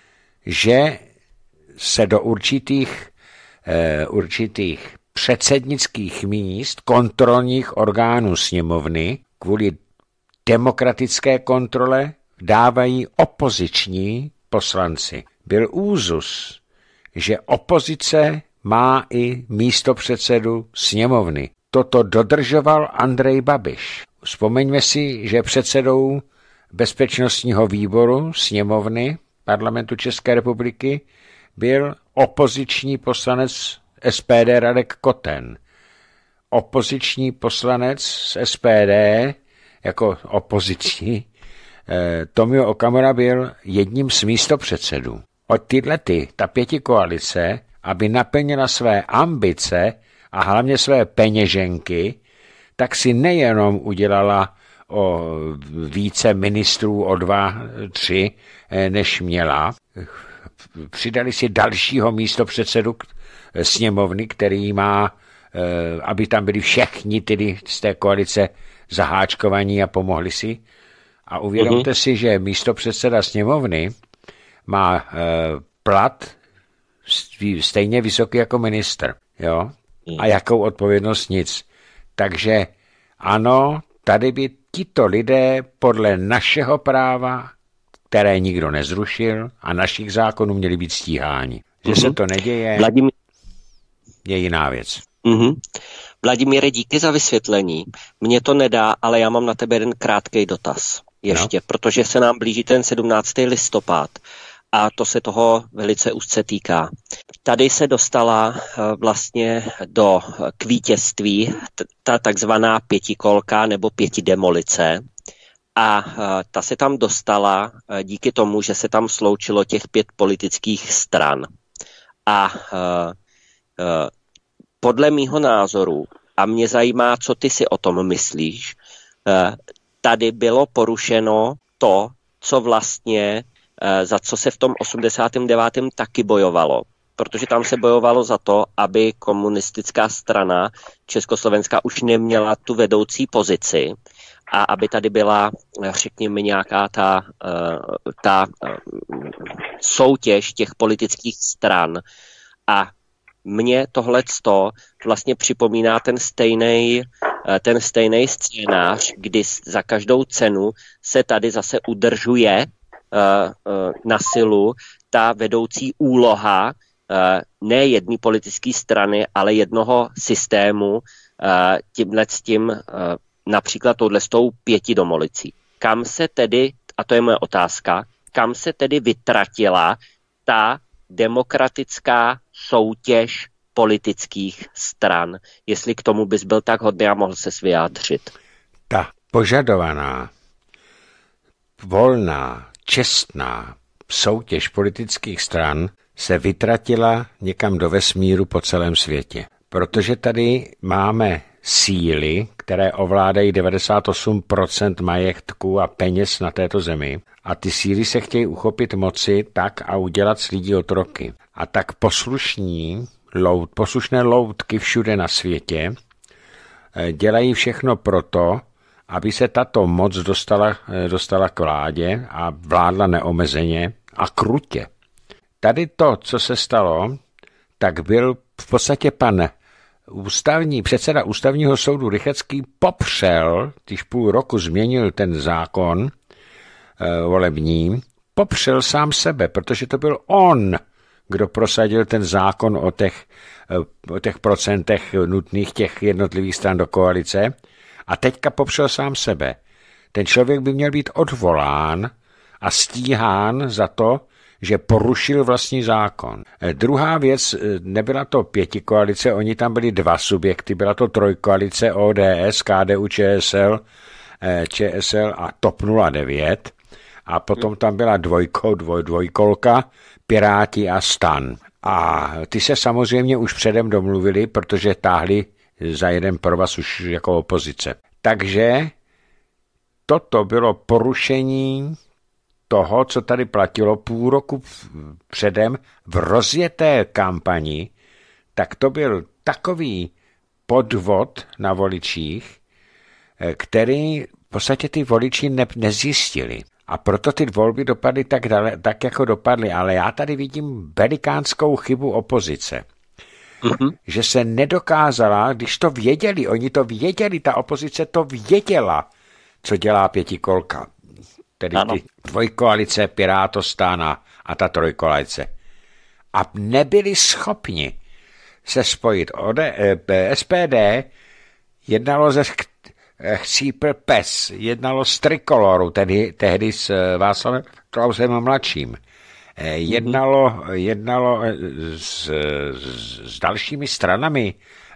že se do určitých, uh, určitých předsednických míst kontrolních orgánů sněmovny kvůli demokratické kontrole dávají opoziční poslanci. Byl úzus, že opozice má i místopředsedu sněmovny. Toto dodržoval Andrej Babiš. Vzpomeňme si, že předsedou bezpečnostního výboru sněmovny parlamentu České republiky byl opoziční poslanec S P D Radek Koten. Opoziční poslanec z S P D jako opoziční Tomio Okamura byl jedním z místopředsedů. Od tyhle ty, ta pětikoalice, aby naplnila své ambice a hlavně své peněženky, tak si nejenom udělala o více ministrů, o dva, tři, než měla. Přidali si dalšího místopředsedu sněmovny, který má, aby tam byli všichni tedy z té koalice zaháčkovaní a pomohli si. A uvědomte uh-huh. si, že místopředseda sněmovny má plat stejně vysoký jako ministr. Jo? A jakou odpovědnost nic. Takže ano, tady by tito lidé podle našeho práva, které nikdo nezrušil, a našich zákonů měli být stíháni. Že uh-huh. se to neděje, Vladimír... je jiná věc. Uh-huh. Vladimíre, díky za vysvětlení. Mně to nedá, ale já mám na tebe jeden krátký dotaz. Ještě, no. Protože se nám blíží ten sedmnáctého listopad a to se toho velice úzce týká. Tady se dostala vlastně do k vítězství ta takzvaná pětikolka nebo pětidemolice a ta se tam dostala díky tomu, že se tam sloučilo těch pět politických stran. A podle mýho názoru, a mě zajímá, co ty si o tom myslíš, tady bylo porušeno to, co vlastně, za co se v tom osmdesátém devátém taky bojovalo. Protože tam se bojovalo za to, aby komunistická strana Československa už neměla tu vedoucí pozici a aby tady byla, řekněme, nějaká ta, ta soutěž těch politických stran. A mně tohleto vlastně připomíná ten stejný ten stejný scénář, kdy za každou cenu se tady zase udržuje uh, uh, na silu ta vedoucí úloha uh, ne jedné politické strany, ale jednoho systému uh, tímhle s tím uh, například touhle s tou pětidemolicí. Kam se tedy, a to je moje otázka, kam se tedy vytratila ta demokratická soutěž politických stran, jestli k tomu bys byl tak hodný a mohl se vyjádřit. Ta požadovaná, volná, čestná soutěž politických stran se vytratila někam do vesmíru po celém světě. Protože tady máme síly, které ovládají devadesát osm procent majetku a peněz na této zemi a ty síly se chtějí uchopit moci tak a udělat z lidí otroky. A tak poslušní Lout, poslušné loutky všude na světě dělají všechno proto, aby se tato moc dostala, dostala k vládě a vládla neomezeně a krutě. Tady to, co se stalo, tak byl v podstatě pan ústavní, předseda ústavního soudu Rychetský popřel, když půl roku změnil ten zákon e, volební, popřel sám sebe, protože to byl on, kdo prosadil ten zákon o těch, o těch procentech nutných těch jednotlivých stran do koalice a teďka popřel sám sebe. Ten člověk by měl být odvolán a stíhán za to, že porušil vlastní zákon. Druhá věc, nebyla to pětikoalice, oni tam byli dva subjekty, byla to trojkoalice O D S, K D U, Č S L, Č S L a T O P nula devět a potom tam byla dvojko, dvoj, dvojkolka, Piráti a Stan. A ty se samozřejmě už předem domluvili, protože táhli za jeden provaz už jako opozice. Takže toto bylo porušení toho, co tady platilo půl roku předem v rozjeté kampani, tak to byl takový podvod na voličích, který v podstatě ty voliči ne- nezjistili. A proto ty volby dopadly tak, dale, tak, jako dopadly. Ale já tady vidím velikánskou chybu opozice. Mm-hmm. Že se nedokázala, když to věděli, oni to věděli, ta opozice to věděla, co dělá pětikolka. Tedy ano. Ty dvojkoalice, Pirátostána a ta trojkoalice. A nebyli schopni se spojit. S P D jednalo ze Chcípr pes, jednalo z Trikoloru, tedy tehdy s Václavem Klausem mladším. Jednalo, jednalo s, s dalšími stranami,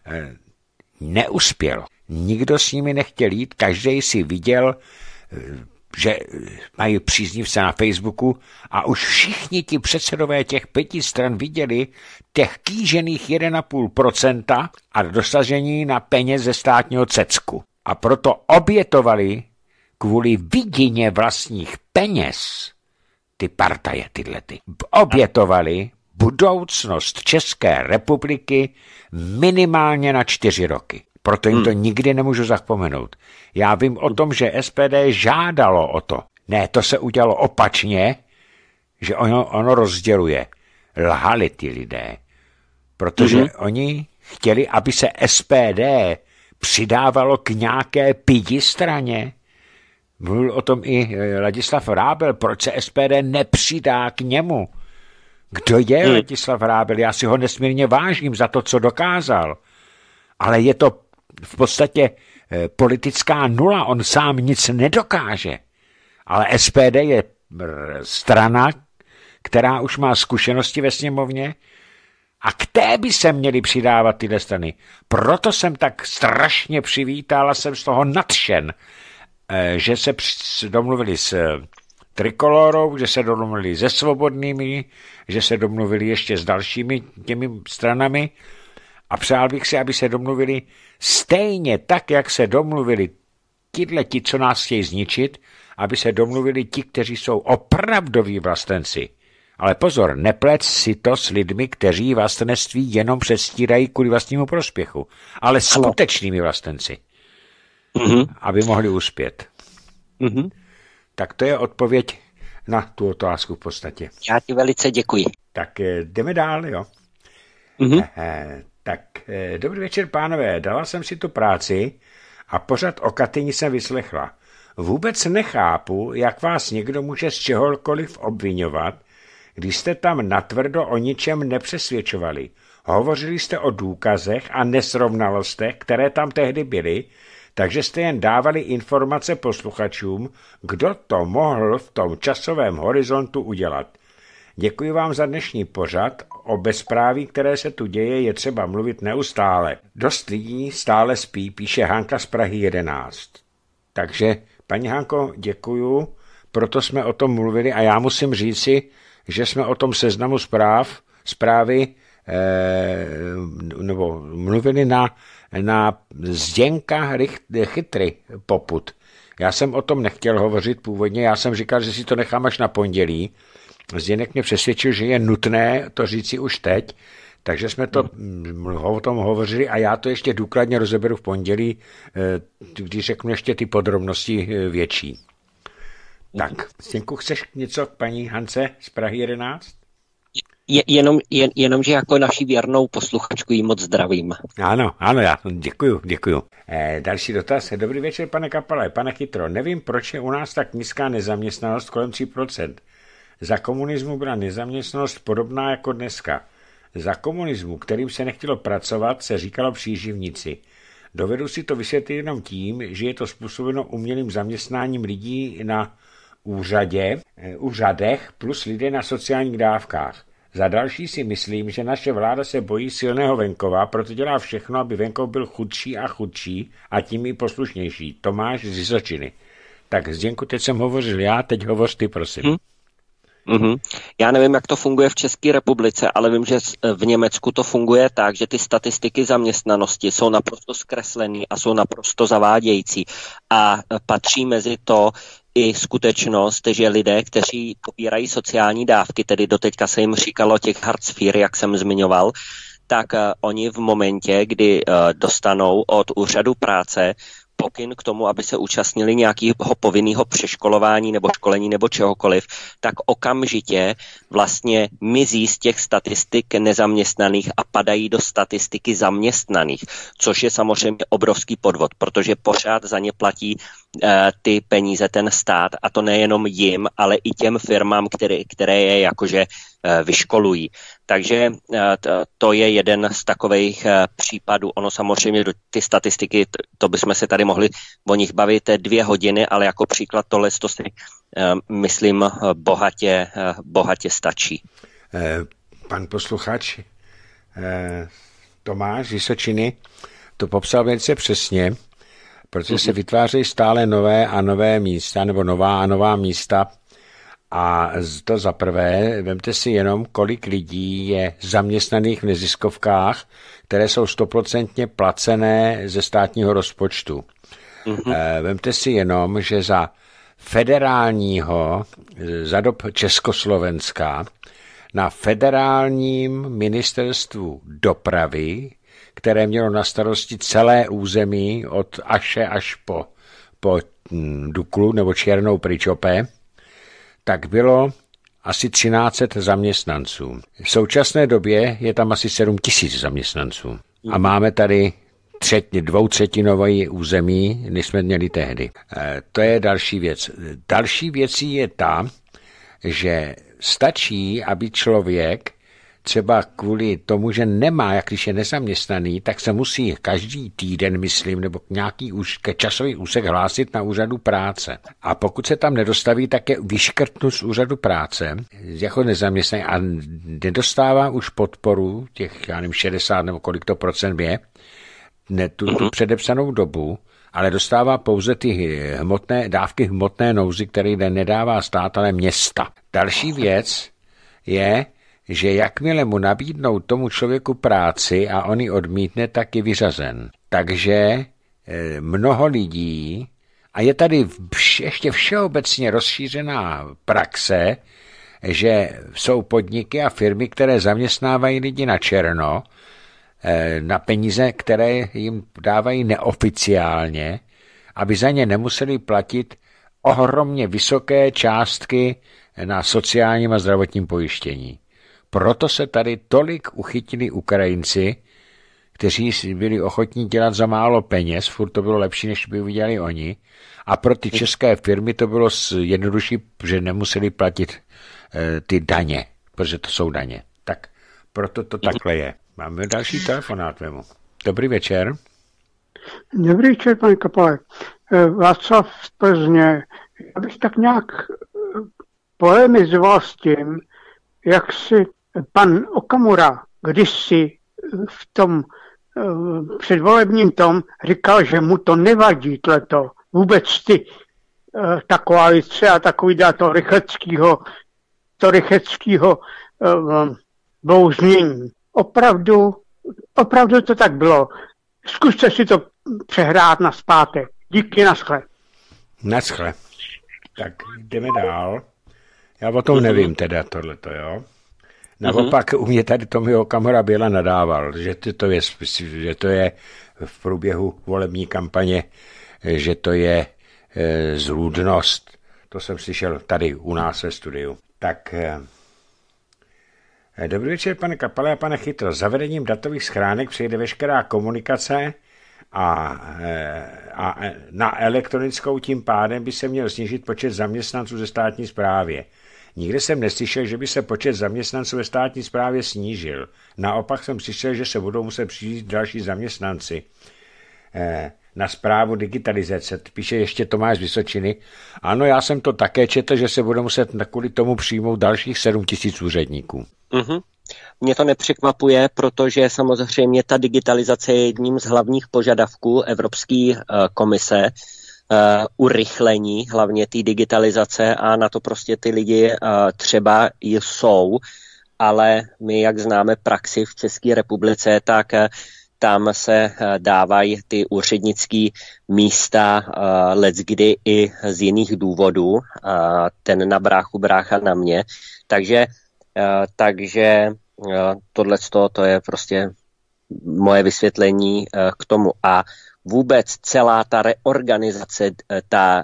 neuspělo. Nikdo s nimi nechtěl jít, každý si viděl, že mají příznivce na Facebooku a už všichni ti předsedové těch pěti stran viděli těch kýžených jedna celá pět procenta a dosažení na peněz ze státního cecku. A proto obětovali kvůli vidině vlastních peněz ty partaje tyhle ty. Obětovali budoucnost České republiky minimálně na čtyři roky. Proto jim to hmm. nikdy nemůžu zapomenout. Já vím o tom, že S P D žádalo o to. Ne, to se udělalo opačně, že ono, ono rozděluje. Lhali ty lidé. Protože hmm. oni chtěli, aby se S P D přidávalo k nějaké pidi straně. Mluvil o tom i Ladislav Vrábel, proč se S P D nepřidá k němu. Kdo je hmm. Ladislav Vrábel? Já si ho nesmírně vážím za to, co dokázal. Ale je to v podstatě politická nula, on sám nic nedokáže. Ale S P D je strana, která už má zkušenosti ve sněmovně a k té by se měly přidávat tyhle strany. Proto jsem tak strašně přivítal a jsem z toho nadšen, že se domluvili s Trikolorou, že se domluvili se Svobodnými, že se domluvili ještě s dalšími těmi stranami a přál bych si, aby se domluvili stejně tak, jak se domluvili tihle ti, co nás chtějí zničit, aby se domluvili ti, kteří jsou opravdoví vlastenci. Ale pozor, neplec si to s lidmi, kteří vlastenectví jenom předstírají kvůli vlastnímu prospěchu, ale skutečnými vlastenci, mm-hmm. aby mohli uspět. Mm-hmm. Tak to je odpověď na tu otázku v podstatě. Já ti velice děkuji. Tak jdeme dál, jo. Mm-hmm. Eh, tak eh, dobrý večer, pánové. Dala jsem si tu práci a pořád o Katyni jsem vyslechla. Vůbec nechápu, jak vás někdo může z čehokoliv obvinovat, když jste tam natvrdo o ničem nepřesvědčovali. Hovořili jste o důkazech a nesrovnalostech, které tam tehdy byly, takže jste jen dávali informace posluchačům, kdo to mohl v tom časovém horizontu udělat. Děkuji vám za dnešní pořad. O bezpráví, které se tu děje, je třeba mluvit neustále. Dost lidí stále spí, píše Hanka z Prahy jedenáct. Takže, paní Hanko, děkuju, proto jsme o tom mluvili a já musím říci, že jsme o tom seznamu zpráv, zprávy eh, nebo mluvili na, na Zděnka Chytry Popud. Já jsem o tom nechtěl hovořit původně, já jsem říkal, že si to nechám až na pondělí. Zděnek mě přesvědčil, že je nutné to říci už teď, takže jsme to o tom hovořili a já to ještě důkladně rozeberu v pondělí, když řeknu ještě ty podrobnosti větší. Tak, Zděnku, chceš něco k paní Hance z Prahy jedenáct? Je, jenom, jen, jenom, že jako naši věrnou posluchačku jí moc zdravím. Ano, ano, já děkuju, děkuju. Eh, další dotaz. Dobrý večer, pane Kapale. Pane Chytro, nevím, proč je u nás tak nízká nezaměstnanost kolem tři procenta. Za komunismu byla nezaměstnanost podobná jako dneska. Za komunismu, kterým se nechtělo pracovat, se říkalo příživníci. Dovedu si to vysvětlit jenom tím, že je to způsobeno umělým zaměstnáním lidí na úřadě, úřadech plus lidé na sociálních dávkách. Za další si myslím, že naše vláda se bojí silného venkova, proto dělá všechno, aby venkov byl chudší a chudší a tím i poslušnější. Tomáš z Vysočiny. Tak Zděnku, teď jsem hovořil já, teď hovoř ty, prosím. Hmm. Mm-hmm. Já nevím, jak to funguje v České republice, ale vím, že v Německu to funguje tak, že ty statistiky zaměstnanosti jsou naprosto zkreslený a jsou naprosto zavádějící. A patří mezi to i skutečnost, že lidé, kteří pobírají sociální dávky, tedy doteďka se jim říkalo těch Hartz IV, jak jsem zmiňoval, tak uh, oni v momentě, kdy uh, dostanou od úřadu práce pokyn k tomu, aby se účastnili nějakého povinného přeškolování nebo školení nebo čehokoliv, tak okamžitě vlastně mizí z těch statistik nezaměstnaných a padají do statistiky zaměstnaných, což je samozřejmě obrovský podvod, protože pořád za ně platí eh, ty peníze ten stát a to nejenom jim, ale i těm firmám, které, které je jakože eh, vyškolují. Takže eh, to je jeden z takových eh, případů. Ono samozřejmě ty statistiky, to, to bychom se tady mohli o nich bavit dvě hodiny, ale jako příklad tohle to si uh, myslím bohatě, uh, bohatě stačí. Pan posluchač Tomáš z Vysočiny to popsal velice přesně, protože se vytvářejí stále nové a nové místa, nebo nová a nová místa. A to za prvé, vemte si jenom, kolik lidí je zaměstnaných v neziskovkách, které jsou stoprocentně placené ze státního rozpočtu. Mm-hmm. Vemte si jenom, že za federálního, za dob Československa, na federálním ministerstvu dopravy, které mělo na starosti celé území od Aše až po, po Duklu nebo Černou Pričope, tak bylo asi třináct set zaměstnanců. V současné době je tam asi sedm tisíc zaměstnanců. A máme tady třetí, dvoutřetinové území, než jsme měli tehdy. E, to je další věc. Další věcí je ta, že stačí, aby člověk třeba kvůli tomu, že nemá, jak když je nezaměstnaný, tak se musí každý týden, myslím, nebo nějaký už ke časový úsek hlásit na úřadu práce. A pokud se tam nedostaví, tak je vyškrtnu z úřadu práce jako nezaměstnaný a nedostává už podporu těch, já nevím, šedesát nebo kolik to procent je, ne tu, tu předepsanou dobu, ale dostává pouze ty hmotné dávky hmotné nouzy, které nedává stát, ale města. Další věc je, že jakmile mu nabídnou tomu člověku práci a on ji odmítne, tak je vyřazen. Takže mnoho lidí, a je tady ještě všeobecně rozšířená praxe, že jsou podniky a firmy, které zaměstnávají lidi na černo, na peníze, které jim dávají neoficiálně, aby za ně nemuseli platit ohromně vysoké částky na sociálním a zdravotním pojištění. Proto se tady tolik uchytili Ukrajinci, kteří byli ochotní dělat za málo peněz, furt to bylo lepší, než by udělali oni, a pro ty české firmy to bylo jednodušší, že nemuseli platit e, ty daně, protože to jsou daně. Tak proto to takhle je. Máme další telefonát vému. Dobrý večer. Dobrý večer, pane Kapale. Václav z Plzně. Já bych tak nějak polemizoval s tím, jak si pan Okamura kdysi v tom předvolebním tom říkal, že mu to nevadí tleto. Vůbec ty, ta koalice a takový dá to rychlečkýho, to rychlečkýho blouznění. Opravdu, opravdu to tak bylo. Zkuste si to přehrát na zpátek. Díky, naschle. Naschle. Tak jdeme dál. Já o tom nevím teda tohleto, jo. Naopak u mě tady Tomio Okamura Běla nadával, že to je, že to je v průběhu volební kampaně, že to je e, zrůdnost. To jsem slyšel tady u nás ve studiu. Tak e, dobrý večer, pane Kapale a pane Chytro. Zavedením datových schránek přejde veškerá komunikace a, a na elektronickou, tím pádem by se měl snížit počet zaměstnanců ze státní správy. Nikde jsem neslyšel, že by se počet zaměstnanců ve státní správě snížil. Naopak jsem slyšel, že se budou muset přijít další zaměstnanci na správu digitalizace. Píše ještě Tomáš z Vysočiny. Ano, já jsem to také četl, že se bude muset kvůli tomu přijmout dalších sedm tisíc úředníků. Mm-hmm. Mě to nepřekvapuje, protože samozřejmě ta digitalizace je jedním z hlavních požadavků Evropské uh, komise, uh, urychlení hlavně té digitalizace a na to prostě ty lidi uh, třeba jsou, ale my, jak známe praxi v České republice, tak uh, tam se uh, dávají ty úřednické místa uh, leckdy i z jiných důvodů, uh, ten na bráchu, brácha na mě, takže Uh, takže uh, tohleto to je prostě moje vysvětlení uh, k tomu. A vůbec celá ta reorganizace, uh, ta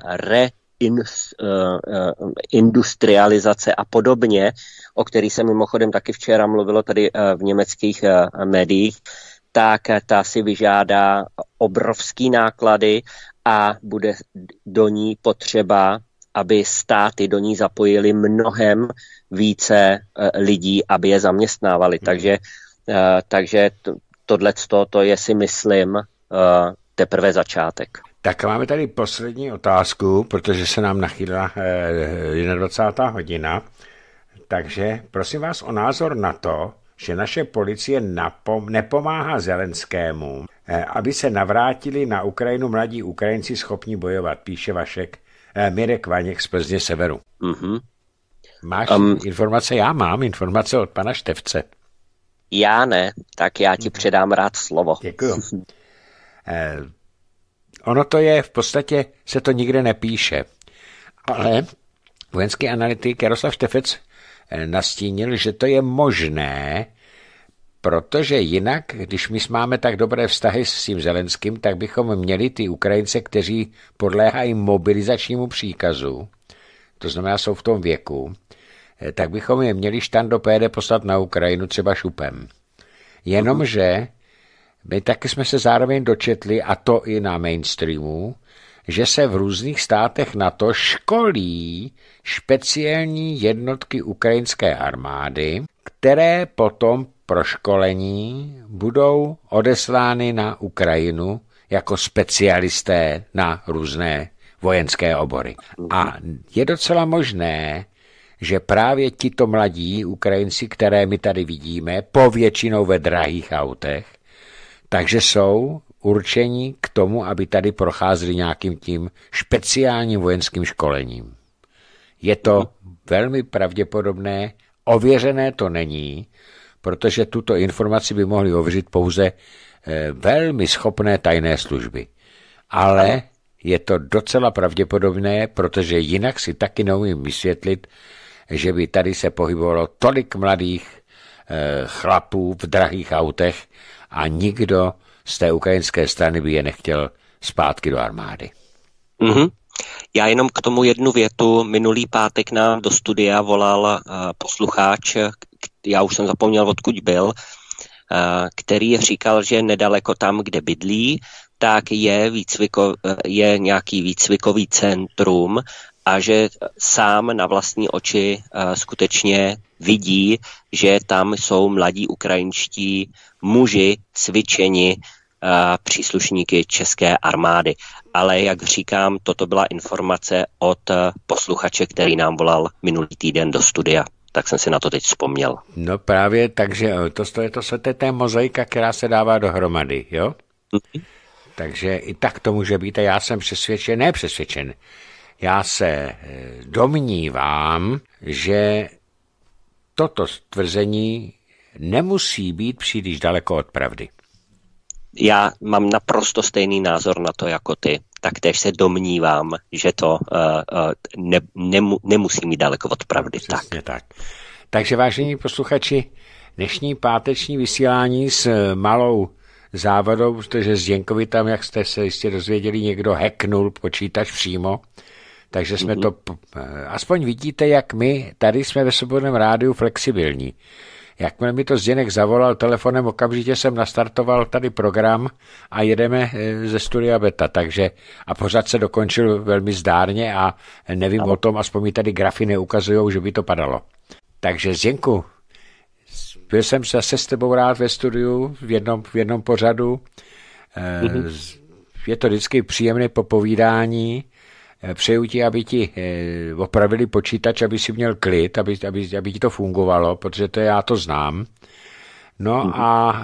reindustrializace uh, uh, a podobně, o který se mimochodem taky včera mluvilo tady uh, v německých uh, médiích, tak uh, ta si vyžádá obrovský náklady a bude do ní potřeba, aby státy do ní zapojili mnohem více lidí, aby je zaměstnávali. Hmm. Takže, takže tohleto, to je, si myslím, teprve začátek. Tak máme tady poslední otázku, protože se nám nachýlila dvacátá jedna hodina. Takže prosím vás o názor na to, že naše policie napom- nepomáhá Zelenskému, aby se navrátili na Ukrajinu mladí Ukrajinci schopní bojovat, píše Vašek, eh, Mirek Vaněk z Plzně severu. Mm-hmm. Máš um, informace? Já mám informace od pana Števce. Já ne, tak já ti předám rád slovo. Děkuju. eh, ono to je, v podstatě se to nikde nepíše, ale vojenský analytik Jaroslav Štefec nastínil, že to je možné, protože jinak, když my máme tak dobré vztahy s tím Zelenským, tak bychom měli ty Ukrajince, kteří podléhají mobilizačnímu příkazu, to znamená, jsou v tom věku, tak bychom je měli štandopéde poslat na Ukrajinu třeba šupem. Jenomže my taky jsme se zároveň dočetli, a to i na mainstreamu, že se v různých státech NATO školí speciální jednotky ukrajinské armády, které potom pro školení budou odeslány na Ukrajinu jako specialisté na různé vojenské obory. A je docela možné, že právě tito mladí Ukrajinci, které my tady vidíme, povětšinou ve drahých autech, takže jsou určení k tomu, aby tady procházeli nějakým tím speciálním vojenským školením. Je to velmi pravděpodobné, ověřené to není, protože tuto informaci by mohli ověřit pouze velmi schopné tajné služby. Ale je to docela pravděpodobné, protože jinak si taky neumím vysvětlit, že by tady se pohybovalo tolik mladých eh, chlapů v drahých autech a nikdo z té ukrajinské strany by je nechtěl zpátky do armády. Mm-hmm. Já jenom k tomu jednu větu. Minulý pátek nám do studia volal uh, posluchač, já už jsem zapomněl, odkud byl, uh, který říkal, že nedaleko tam, kde bydlí, tak je, výcviko, je nějaký výcvikový centrum a že sám na vlastní oči uh, skutečně vidí, že tam jsou mladí ukrajinští muži cvičeni uh, příslušníky české armády. Ale jak říkám, toto byla informace od uh, posluchače, který nám volal minulý týden do studia. Tak jsem si na to teď vzpomněl. No právě, takže to, to, je, to, to je ta mozaika, která se dává dohromady, jo? Mm-hmm. Takže i tak to může být a já jsem přesvědčen, ne přesvědčen, já se domnívám, že toto tvrzení nemusí být příliš daleko od pravdy. Já mám naprosto stejný názor na to jako ty. Taktéž se domnívám, že to uh, uh, ne, nemu, nemusí mít daleko od pravdy. Přesně tak. tak. Takže vážení posluchači, dnešní páteční vysílání s malou závadou, protože Zděnkovi tam, jak jste se jistě dozvěděli, někdo hacknul počítač přímo, takže jsme mm-hmm. to, aspoň vidíte, jak my tady jsme ve Svobodném rádiu flexibilní. Jakmile mi to Zděnek zavolal telefonem, okamžitě jsem nastartoval tady program a jedeme ze studia Beta, takže a pořád se dokončil velmi zdárně a nevím ano. o tom, aspoň mi tady grafy neukazujou, že by to padalo. Takže Zděnku, byl jsem zase s tebou rád ve studiu v jednom, v jednom pořadu. Mm-hmm. Je to vždycky příjemné popovídání. Přeju ti, aby ti opravili počítač, aby si měl klid, aby, aby, aby ti to fungovalo, protože to já to znám. No mm-hmm. a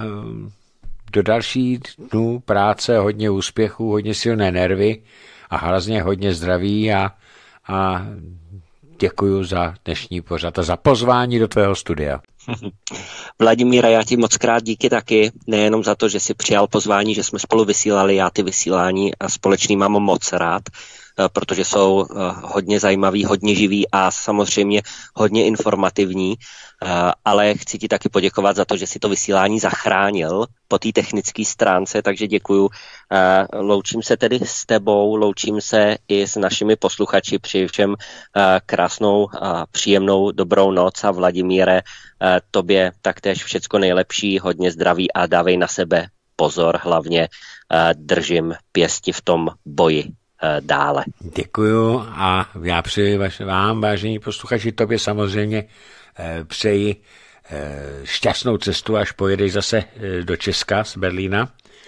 do dalších dnů práce hodně úspěchů, hodně silné nervy a hlavně hodně zdraví a, a děkuju za dnešní pořad a za pozvání do tvého studia. Vladimíra, já ti moc krát díky taky, nejenom za to, že jsi přijal pozvání, že jsme spolu vysílali, já ty vysílání a společný mám moc rád, protože jsou hodně zajímavý, hodně živý a samozřejmě hodně informativní, ale chci ti taky poděkovat za to, že jsi to vysílání zachránil po té technické stránce, takže děkuju. Loučím se tedy s tebou, loučím se i s našimi posluchači, přeji všem krásnou, příjemnou, dobrou noc a Vladimíre, tobě taktéž všecko nejlepší, hodně zdraví a dávej na sebe pozor, hlavně držím pěsti v tom boji dále. Děkuju a já přeji vám, vážení posluchači, tobě samozřejmě přeji šťastnou cestu, až pojedeš zase do Česka z Berlína.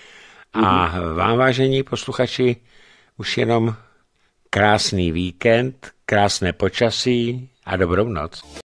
A vám, vážení posluchači, už jenom krásný víkend, krásné počasí a dobrou noc.